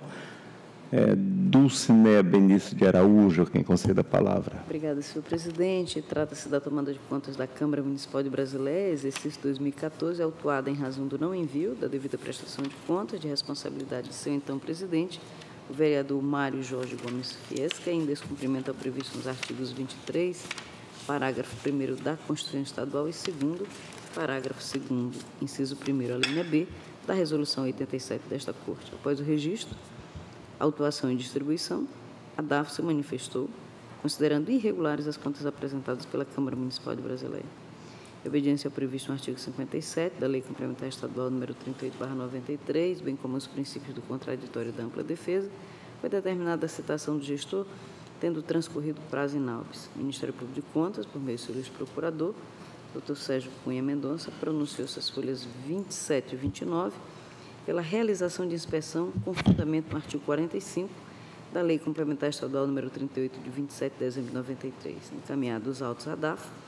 é, Dulcinea Benício de Araújo, quem concede a palavra. Obrigada, senhor presidente. Trata-se da tomada de contas da Câmara Municipal de Brasileia, exercício dois mil e quatorze, autuada em razão do não envio da devida prestação de contas de responsabilidade de seu então presidente, o vereador Mário Jorge Gomes Fiesca, em descumprimento ao previsto nos artigos vinte e três, parágrafo primeiro da Constituição Estadual e segundo, parágrafo segundo, inciso primeiro, a linha B, da Resolução oitenta e sete desta Corte. Após o registro, autuação e distribuição, a D A F se manifestou, considerando irregulares as contas apresentadas pela Câmara Municipal de Brasileia. Em obediência ao previsto no artigo cinquenta e sete da Lei Complementar Estadual número trinta e oito barra noventa e três, bem como os princípios do contraditório e da ampla defesa, foi determinada a citação do gestor, tendo transcorrido prazo inalbis. O Ministério Público de Contas, por meio do seu procurador, doutor Sérgio Cunha Mendonça, pronunciou-se as folhas vinte e sete e vinte e nove pela realização de inspeção com fundamento no artigo quarenta e cinco da Lei Complementar Estadual número trinta e oito, de vinte e sete de dezembro de noventa e três. Encaminhados os autos à D A F,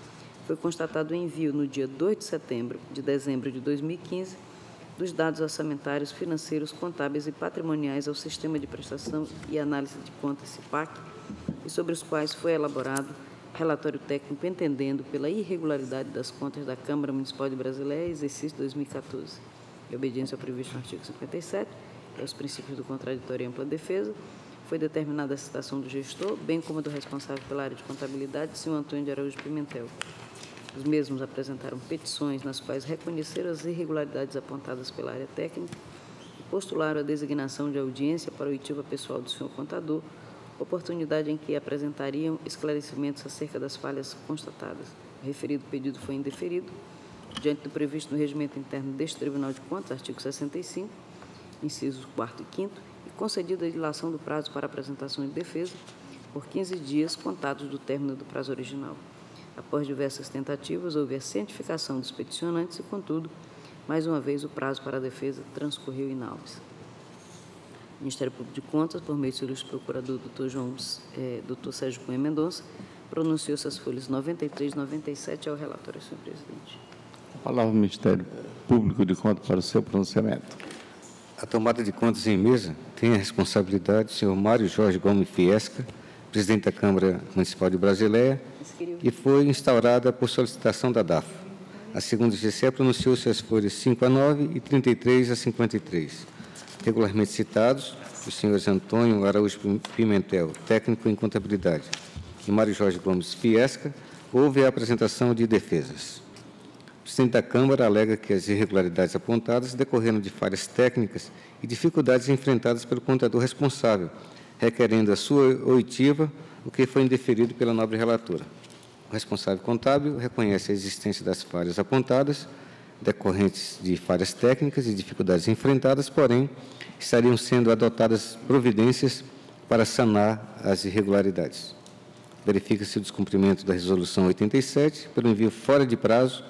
foi constatado o envio, no dia dois de setembro de dezembro de dois mil e quinze, dos dados orçamentários, financeiros, contábeis e patrimoniais ao Sistema de Prestação e Análise de Contas, SIPAC, e sobre os quais foi elaborado relatório técnico entendendo pela irregularidade das contas da Câmara Municipal de Brasileia, exercício dois mil e quatorze. Em obediência ao previsto no artigo cinquenta e sete e aos princípios do contraditório e ampla defesa, foi determinada a citação do gestor, bem como do responsável pela área de contabilidade, senhor Antônio de Araújo Pimentel. Os mesmos apresentaram petições nas quais reconheceram as irregularidades apontadas pela área técnica e postularam a designação de audiência para oitiva pessoal do senhor contador, oportunidade em que apresentariam esclarecimentos acerca das falhas constatadas. O referido pedido foi indeferido, diante do previsto no regimento interno deste Tribunal de Contas, artigo sessenta e cinco, incisos quarto e quinto, e concedida a dilação do prazo para apresentação de defesa por quinze dias contados do término do prazo original. Após diversas tentativas, houve a cientificação dos peticionantes e, contudo, mais uma vez, o prazo para a defesa transcorreu inalves. O Ministério Público de Contas, por meio do ilustre procurador doutor João, eh, doutor Sérgio Cunha Mendonça, pronunciou-se as folhas noventa e três e noventa e sete ao relatório, senhor presidente. A palavra ao Ministério Público de Contas para o seu pronunciamento. A tomada de contas em mesa tem a responsabilidade do senhor Mário Jorge Gomes Fiesca, presidente da Câmara Municipal de Brasileia, e foi instaurada por solicitação da D A F. A segunda G C pronunciou-se as folhas cinco a nove e trinta e três a cinquenta e três. Regularmente citados, os senhores Antônio Araújo Pimentel, técnico em contabilidade, e Mário Jorge Gomes Fiesca, houve a apresentação de defesas. O presidente da Câmara alega que as irregularidades apontadas decorreram de falhas técnicas e dificuldades enfrentadas pelo contador responsável, requerendo a sua oitiva, o que foi indeferido pela nobre relatora. O responsável contábil reconhece a existência das falhas apontadas, decorrentes de falhas técnicas e dificuldades enfrentadas, porém, estariam sendo adotadas providências para sanar as irregularidades. Verifica-se o descumprimento da Resolução oitenta e sete pelo envio fora de prazo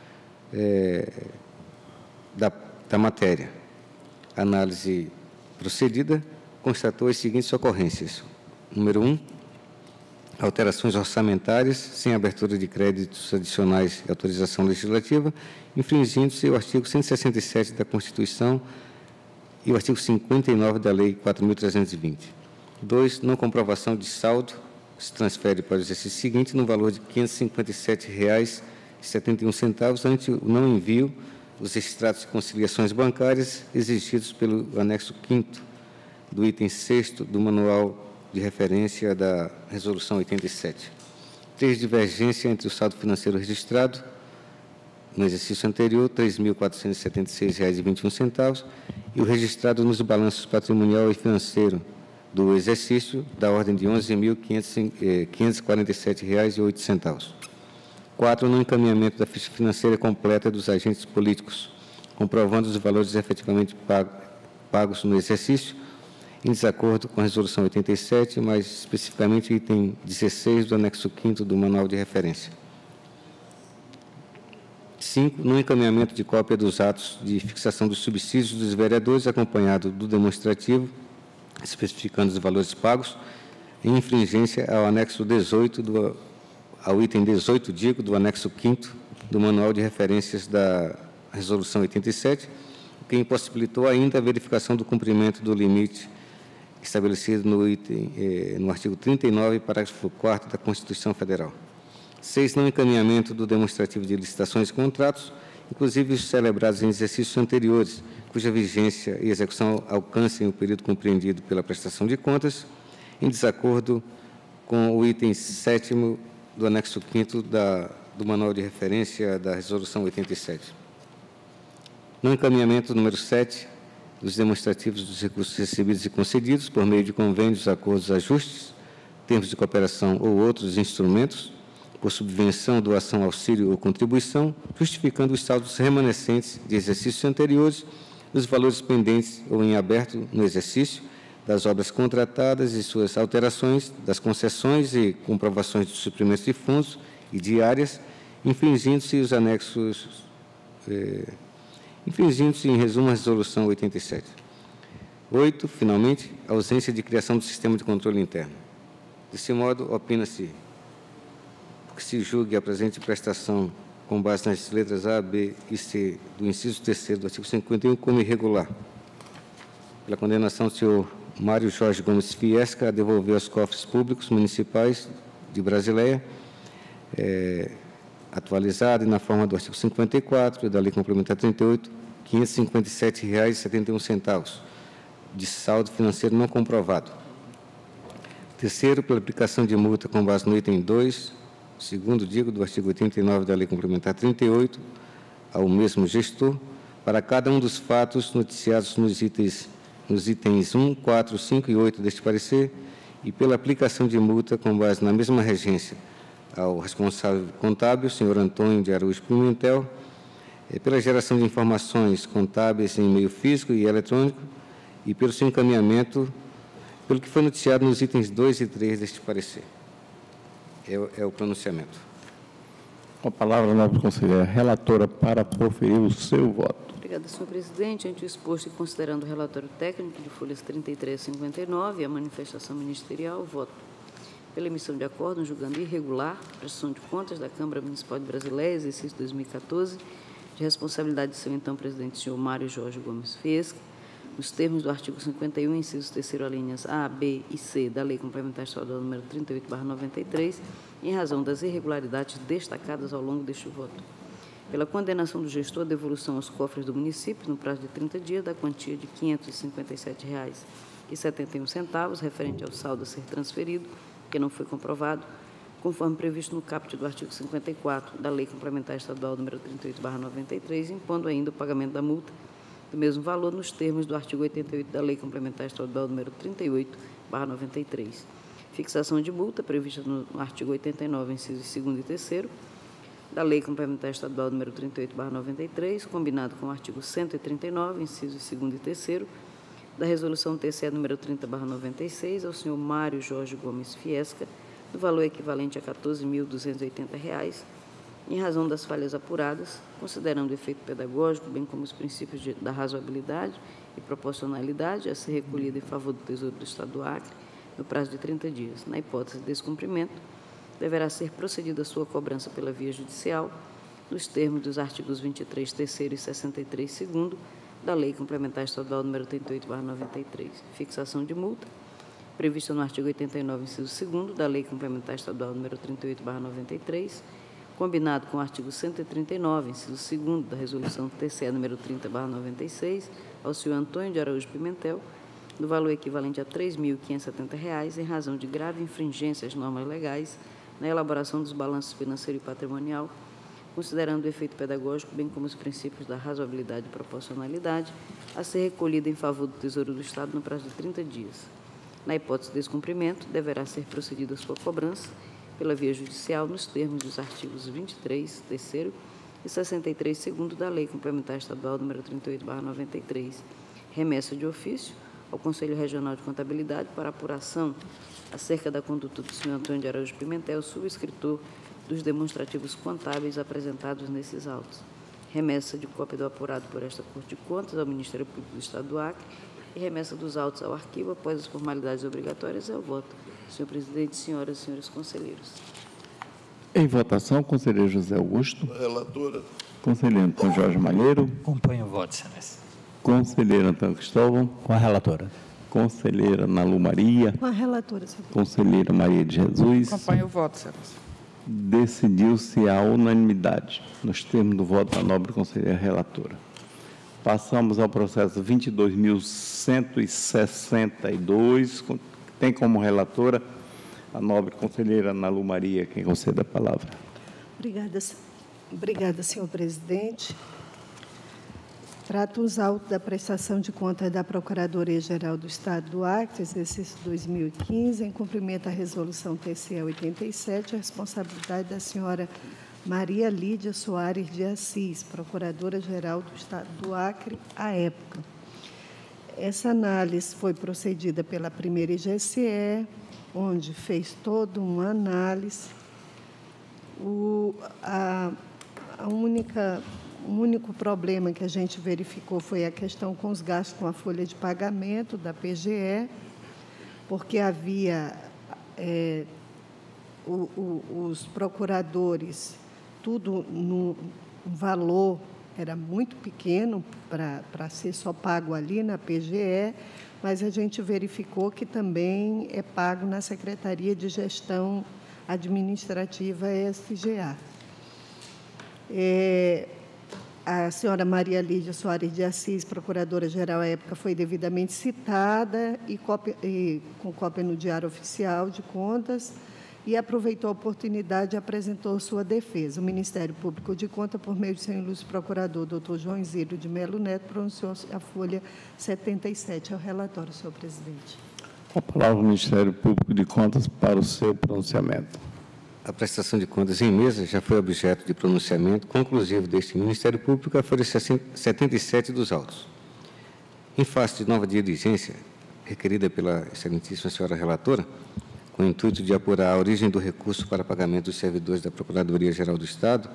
é, da, da matéria. A análise procedida constatou as seguintes ocorrências. Número um, alterações orçamentárias sem abertura de créditos adicionais e autorização legislativa, infringindo-se o artigo cento e sessenta e sete da Constituição e o artigo cinquenta e nove da Lei quatro mil trezentos e vinte. dois, não comprovação de saldo, que se transfere para o exercício seguinte no valor de quinhentos e cinquenta e sete reais e setenta e um centavos ante o não envio dos extratos de conciliações bancárias exigidos pelo anexo quinto do item sexto do Manual de Referência da Resolução oitenta e sete. três, divergência entre o saldo financeiro registrado no exercício anterior, três mil quatrocentos e setenta e seis reais e vinte e um centavos, e o registrado nos balanços patrimonial e financeiro do exercício, da ordem de onze mil quinhentos e quarenta e sete reais e oito centavos. quatro, no encaminhamento da ficha financeira completa dos agentes políticos, comprovando os valores efetivamente pagos no exercício, em desacordo com a Resolução oitenta e sete, mais especificamente o item dezesseis do anexo quinto do Manual de Referência. cinco, no encaminhamento de cópia dos atos de fixação dos subsídios dos vereadores, acompanhado do demonstrativo, especificando os valores pagos, em infringência ao anexo dezoito, do, ao item dezoito, digo, do anexo quinto do Manual de Referências da Resolução oitenta e sete, o que impossibilitou ainda a verificação do cumprimento do limite estabelecido no, item, eh, no artigo trinta e nove, parágrafo quarto da Constituição Federal. seis, no encaminhamento do demonstrativo de licitações e contratos, inclusive os celebrados em exercícios anteriores, cuja vigência e execução alcancem o período compreendido pela prestação de contas, em desacordo com o item sétimo do anexo quinto da, do Manual de Referência da Resolução oitenta e sete. No encaminhamento número sete, dos demonstrativos dos recursos recebidos e concedidos por meio de convênios, acordos, ajustes, termos de cooperação ou outros instrumentos, por subvenção, doação, auxílio ou contribuição, justificando os saldos remanescentes de exercícios anteriores, os valores pendentes ou em aberto no exercício, das obras contratadas e suas alterações, das concessões e comprovações dos suprimentos de fundos e diárias, infringindo-se os anexos, eh, infringindo-se, em resumo, a Resolução oitenta e sete. oito, finalmente, a ausência de criação do sistema de controle interno. Desse modo, opina-se que se julgue a presente prestação com base nas letras A, B e C do inciso terceiro do artigo cinquenta e um como irregular. Pela condenação do senhor Mário Jorge Gomes Fiesca a devolver aos cofres públicos municipais de Brasileia, é, atualizada e na forma do artigo cinquenta e quatro da Lei Complementar trinta e oito, quinhentos e cinquenta e sete reais e setenta e um centavos de saldo financeiro não comprovado. Terceiro, pela aplicação de multa com base no item dois, segundo digo, do artigo oitenta e nove da Lei Complementar trinta e oito, ao mesmo gestor, para cada um dos fatos noticiados nos itens, nos itens um, quatro, cinco e oito deste parecer, e pela aplicação de multa com base na mesma regência ao responsável contábil, senhor Antônio de Araújo Pimentel, pela geração de informações contábeis em meio físico e eletrônico e pelo seu encaminhamento, pelo que foi noticiado nos itens dois e três deste parecer. É, o- é o pronunciamento. Com a palavra, nobre conselheira relatora, para proferir o seu voto. Obrigada, senhor presidente. Ante o exposto e considerando o relatório técnico de folhas trinta e três a cinquenta e nove e a manifestação ministerial, voto pela emissão de acórdão julgando irregular a prestação de contas da Câmara Municipal de Brasileia, exercício dois mil e quatorze, de responsabilidade de seu então presidente, senhor Mário Jorge Gomes Fiesca, nos termos do artigo cinquenta e um, inciso terceiro, alíneas A, B e C da Lei Complementar Estadual número trinta e oito barra noventa e três, em razão das irregularidades destacadas ao longo deste voto. Pela condenação do gestor à devolução aos cofres do município, no prazo de trinta dias, da quantia de quinhentos e cinquenta e sete reais e setenta e um centavos, referente ao saldo a ser transferido, que não foi comprovado, conforme previsto no caput do artigo cinquenta e quatro da Lei Complementar Estadual número trinta e oito barra noventa e três, impondo ainda o pagamento da multa do mesmo valor nos termos do artigo oitenta e oito da Lei Complementar Estadual número trinta e oito barra noventa e três. Fixação de multa prevista no artigo oitenta e nove, incisos segundo e terceiro, da Lei Complementar Estadual número trinta e oito barra noventa e três, combinado com o artigo cento e trinta e nove, incisos segundo e terceiro, da Resolução T C E número trinta barra noventa e seis, ao senhor Mário Jorge Gomes Fiesca, do valor equivalente a quatorze mil duzentos e oitenta reais, em razão das falhas apuradas, considerando o efeito pedagógico, bem como os princípios de, da razoabilidade e proporcionalidade, a ser recolhida em favor do Tesouro do Estado do Acre, no prazo de trinta dias. Na hipótese de descumprimento, deverá ser procedida a sua cobrança pela via judicial, nos termos dos artigos vinte e três, terceiro e sessenta e três, segundo, da Lei Complementar Estadual número trinta e oito barra noventa e três. Fixação de multa, prevista no artigo oitenta e nove, inciso segundo, da Lei Complementar Estadual número trinta e oito barra noventa e três, combinado com o artigo cento e trinta e nove, inciso segundo, da Resolução T C E número trinta barra noventa e seis, ao senhor Antônio de Araújo Pimentel, do valor equivalente a três mil quinhentos e setenta reais, em razão de grave infringência às normas legais na elaboração dos balanços financeiro e patrimonial, considerando o efeito pedagógico, bem como os princípios da razoabilidade e proporcionalidade, a ser recolhida em favor do Tesouro do Estado no prazo de trinta dias. Na hipótese de descumprimento, deverá ser procedida a sua cobrança pela via judicial nos termos dos artigos vinte e três, terceiro e sessenta e três, segundo da Lei Complementar Estadual número trinta e oito barra noventa e três. Remessa de ofício ao Conselho Regional de Contabilidade para apuração acerca da conduta do senhor Antônio de Araújo Pimentel, subscritor dos demonstrativos contábeis apresentados nesses autos. Remessa de cópia do apurado por esta Corte de Contas ao Ministério Público do Estado do Acre e remessa dos autos ao arquivo após as formalidades obrigatórias. É o voto. Senhor presidente, senhoras e senhores conselheiros. Em votação, conselheiro José Augusto. Relatora. Conselheiro Antônio Jorge Malheiro. Acompanho o voto, excelência. Conselheiro Antônio Cristóvão. Com a relatora. Conselheira Nalu Maria. Com a relatora, senhor. Conselheira Maria de Jesus. Acompanho o voto, excelência. Decidiu-se a unanimidade, nos termos do voto da nobre conselheira relatora. Passamos ao processo vinte e dois mil cento e sessenta e dois, que tem como relatora a nobre conselheira Nalu Maria, quem concede a palavra. Obrigada, obrigada, senhor presidente. Trato os autos da prestação de contas da Procuradoria-Geral do Estado do Acre, exercício dois mil e quinze, em cumprimento à resolução T C E oitenta e sete, a responsabilidade da senhora Maria Lídia Soares de Assis, Procuradora-Geral do Estado do Acre, à época. Essa análise foi procedida pela primeira I G C E, onde fez toda uma análise. O, a, a única... O único problema que a gente verificou foi a questão com os gastos com a folha de pagamento da P G E, porque havia é, o, o, os procuradores, tudo no um valor, era muito pequeno para, para ser só pago ali na P G E, mas a gente verificou que também é pago na Secretaria de Gestão Administrativa S G A. É, a senhora Maria Lídia Soares de Assis, procuradora-geral à época, foi devidamente citada e, cópia, e com cópia no Diário Oficial de Contas, e aproveitou a oportunidade e apresentou sua defesa. O Ministério Público de Contas, por meio de seu ilustre procurador, doutor João Isidro de Melo Neto, pronunciou a folha setenta e sete. É o relatório, senhor presidente. Com a palavra o Ministério Público de Contas para o seu pronunciamento. A prestação de contas em mesa já foi objeto de pronunciamento conclusivo deste Ministério Público, a folha setenta e sete dos autos. Em face de nova diligência, requerida pela excelentíssima senhora relatora, com o intuito de apurar a origem do recurso para pagamento dos servidores da Procuradoria-Geral do Estado,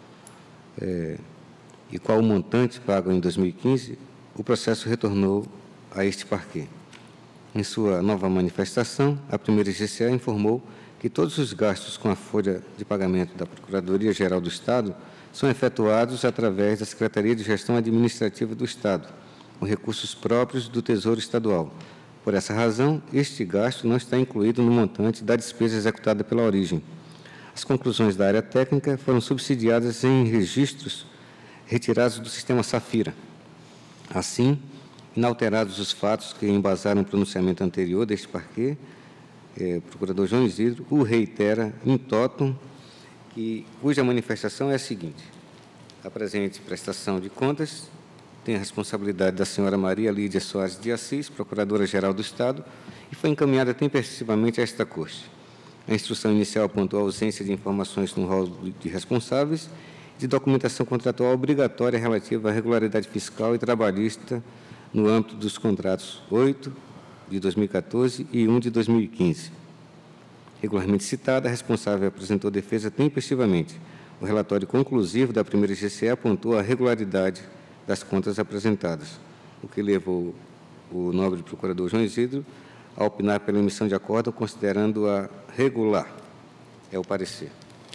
é, e qual o montante pago em dois mil e quinze, o processo retornou a este parquê. Em sua nova manifestação, a primeira G C A informou que todos os gastos com a folha de pagamento da Procuradoria-Geral do Estado são efetuados através da Secretaria de Gestão Administrativa do Estado, com recursos próprios do Tesouro Estadual. Por essa razão, este gasto não está incluído no montante da despesa executada pela origem. As conclusões da área técnica foram subsidiadas em registros retirados do sistema Safira. Assim, inalterados os fatos que embasaram o pronunciamento anterior deste parquê, é, o procurador João Isidro o reitera in totum, que, cuja manifestação é a seguinte: a presente prestação de contas tem a responsabilidade da senhora Maria Lídia Soares de Assis, Procuradora-Geral do Estado, e foi encaminhada tempestivamente a esta Corte. A instrução inicial apontou a ausência de informações no rol de responsáveis de documentação contratual obrigatória relativa à regularidade fiscal e trabalhista no âmbito dos contratos oito de dois mil e quatorze e um de dois mil e quinze. Regularmente citada, a responsável apresentou defesa tempestivamente. O relatório conclusivo da primeira G C A apontou a regularidade das contas apresentadas, o que levou o nobre procurador João Isidro a opinar pela emissão de acórdão, considerando-a regular. É o parecer.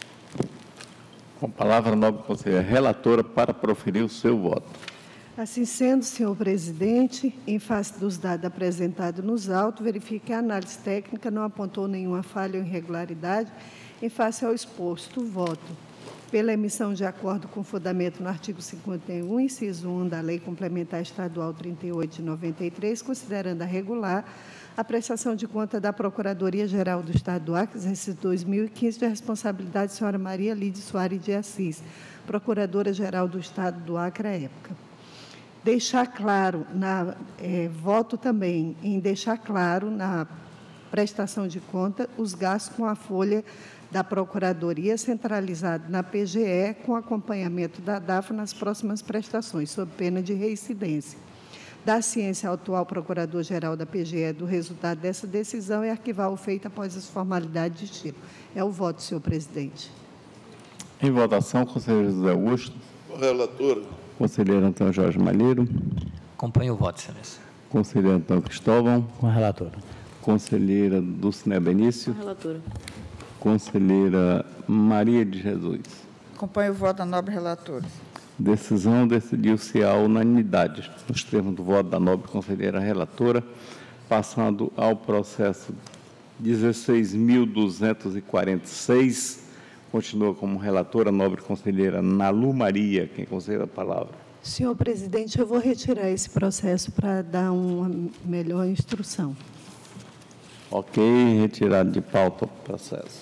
Com a palavra, a nobre conselheira relatora para proferir o seu voto. Assim sendo, senhor presidente, em face dos dados apresentados nos autos, verifique que a análise técnica não apontou nenhuma falha ou irregularidade em face ao exposto. Voto pela emissão de acordo com fundamento no artigo cinquenta e um, inciso um da Lei Complementar Estadual trinta e oito de noventa e três, considerando a regular a prestação de conta da Procuradoria-Geral do Estado do Acre, exercício dois mil e quinze, de responsabilidade da senhora Maria Lídia Soares de Assis, Procuradora-Geral do Estado do Acre à época. Deixar claro, na, é, voto também em deixar claro na prestação de conta os gastos com a folha da Procuradoria centralizada na P G E, com acompanhamento da D A F nas próximas prestações, sob pena de reincidência. Da ciência ao atual Procurador-Geral da P G E do resultado dessa decisão e arquivar o feito após as formalidades de tiro. É o voto, senhor presidente. Em votação, conselheiro José Augusto. Relatora. Conselheiro Antônio Jorge Malheiro. Acompanho o voto, excelência. Conselheiro Antônio Cristóvão. Com a relatora. Conselheira Dulcinea Benício. Com a relatora. Conselheira Maria de Jesus. Acompanho o voto da nobre relatora. Decisão decidiu-se à unanimidade, nos termos do voto da nobre conselheira relatora, passando ao processo dezesseis mil duzentos e quarenta e seis. Continua como relatora a nobre conselheira Nalu Maria, quem concede a palavra. Senhor presidente, eu vou retirar esse processo para dar uma melhor instrução. Ok, retirado de pauta o processo.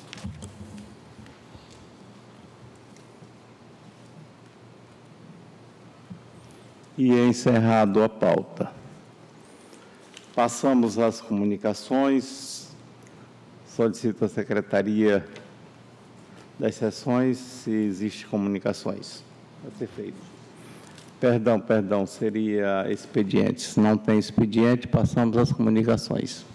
E é encerrado a pauta. Passamos às comunicações. Solicito à Secretaria das Sessões se existe comunicações. Vai ser feito. Perdão, perdão, seria expediente. Se não tem expediente, passamos às comunicações.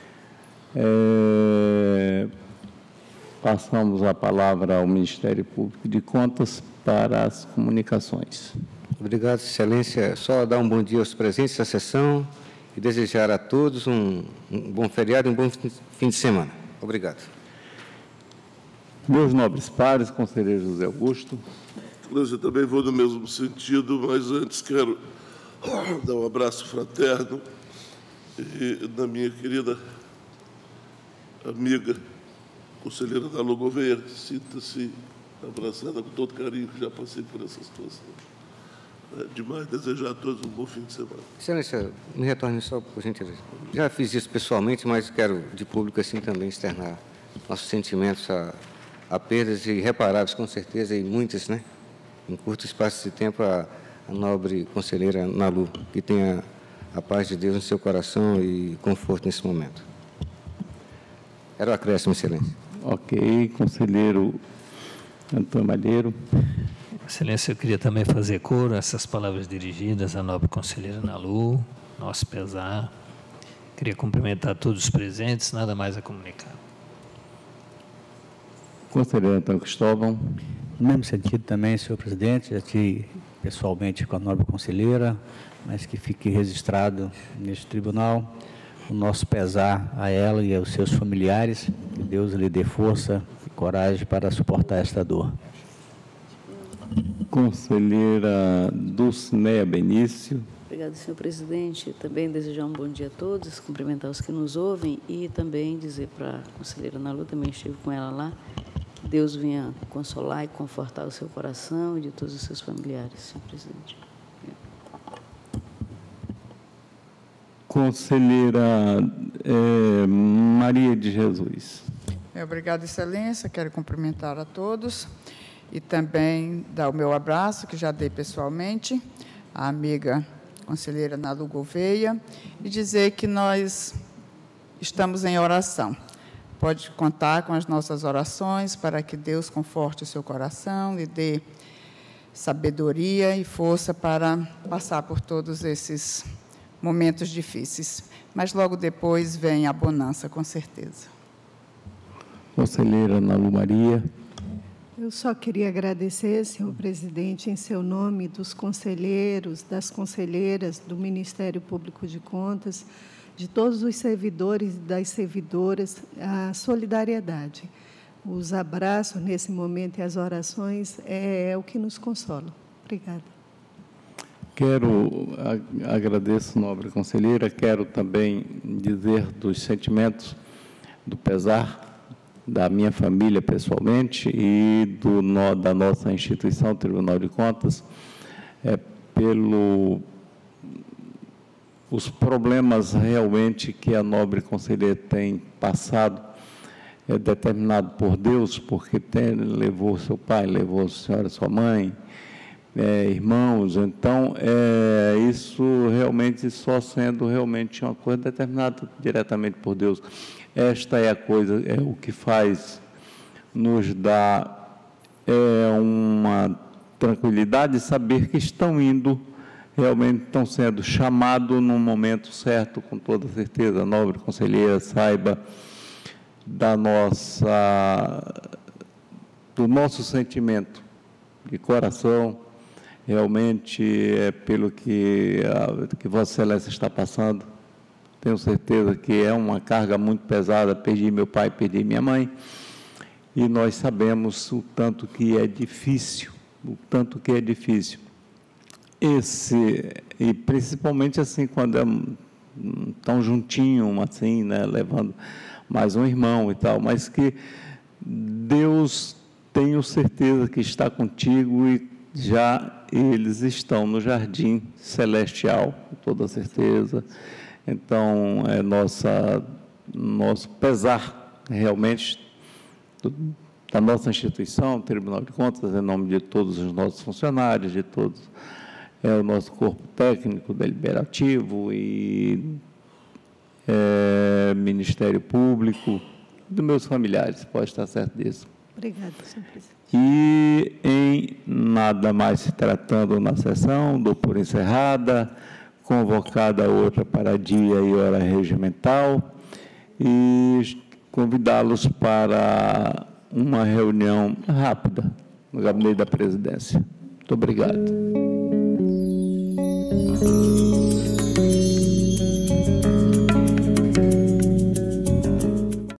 É, passamos a palavra ao Ministério Público de Contas para as comunicações. Obrigado, excelência. Só dar um bom dia aos presentes da sessão e desejar a todos um, um bom feriado e um bom fim de semana. Obrigado. Meus nobres pares, conselheiro José Augusto. Eu também vou no mesmo sentido, mas antes quero dar um abraço fraterno e, da minha querida amiga, conselheira Nalu Gouveia. Sinta-se abraçada com todo carinho, que já passei por essa situação. É demais desejar a todos um bom fim de semana. Excelência, me retorne só, por gentileza. Já fiz isso pessoalmente, mas quero, de público assim, também externar nossos sentimentos a, a perdas irreparáveis, com certeza, e muitas, né? Em curto espaço de tempo, a, a nobre conselheira Nalu, que tenha a paz de Deus no seu coração e conforto nesse momento. Era o acréscimo, excelência. Ok, conselheiro Antônio Malheiro. Excelência, eu queria também fazer coro a essas palavras dirigidas à nobre conselheira Nalu, nosso pesar. Queria cumprimentar todos os presentes, nada mais a comunicar. Conselheiro Antônio Cristóvão. No mesmo sentido também, senhor presidente, já tive pessoalmente com a nobre conselheira, mas que fique registrado neste tribunal o nosso pesar a ela e aos seus familiares, que Deus lhe dê força e coragem para suportar esta dor. Conselheira Dulcineia Benício. Obrigada, senhor presidente. Também desejar um bom dia a todos, cumprimentar os que nos ouvem e também dizer para a conselheira Nalu, também estive com ela lá, que Deus venha consolar e confortar o seu coração e de todos os seus familiares, senhor presidente. Conselheira é, Maria de Jesus. Obrigada, excelência. Quero cumprimentar a todos e também dar o meu abraço, que já dei pessoalmente, à amiga conselheira Nalu Gouveia, e dizer que nós estamos em oração. Pode contar com as nossas orações para que Deus conforte o seu coração, lhe dê sabedoria e força para passar por todos esses momentos difíceis. Mas logo depois vem a bonança, com certeza. Conselheira Nalu Maria. Eu só queria agradecer, senhor presidente, em seu nome, dos conselheiros, das conselheiras do Ministério Público de Contas, de todos os servidores e das servidoras, a solidariedade. Os abraços nesse momento e as orações é, é o que nos consola. Obrigada. Quero, agradeço, nobre conselheira, quero também dizer dos sentimentos do pesar da minha família pessoalmente e do, no, da nossa instituição, Tribunal de Contas, é, pelo os problemas realmente que a nobre conselheira tem passado, é determinado por Deus, porque tem, levou seu pai, levou a senhora, sua mãe, é, irmãos, então, é, isso realmente só sendo realmente uma coisa determinada diretamente por Deus. Esta é a coisa, é o que faz nos dar é, uma tranquilidade de saber que estão indo, realmente estão sendo chamados no momento certo, com toda certeza. A nobre conselheira saiba da nossa, do nosso sentimento de coração, realmente é pelo que, a, que Vossa Excelência está passando. Tenho certeza que é uma carga muito pesada. Perdi meu pai, perdi minha mãe, e nós sabemos o tanto que é difícil, o tanto que é difícil. Esse, e principalmente assim, quando é tão juntinho, assim, né, levando mais um irmão e tal, mas que Deus, tenho certeza que está contigo e já eles estão no jardim celestial, com toda certeza. Então, é nossa, nosso pesar, realmente, do, da nossa instituição, Tribunal de Contas, em nome de todos os nossos funcionários, de todos, é o nosso corpo técnico deliberativo e é, Ministério Público, dos meus familiares, pode estar certo disso. Obrigada, senhor presidente. E, em nada mais se tratando na sessão, dou por encerrada, convocada outra para dia e hora regimental, e convidá-los para uma reunião rápida no gabinete da presidência. Muito obrigado.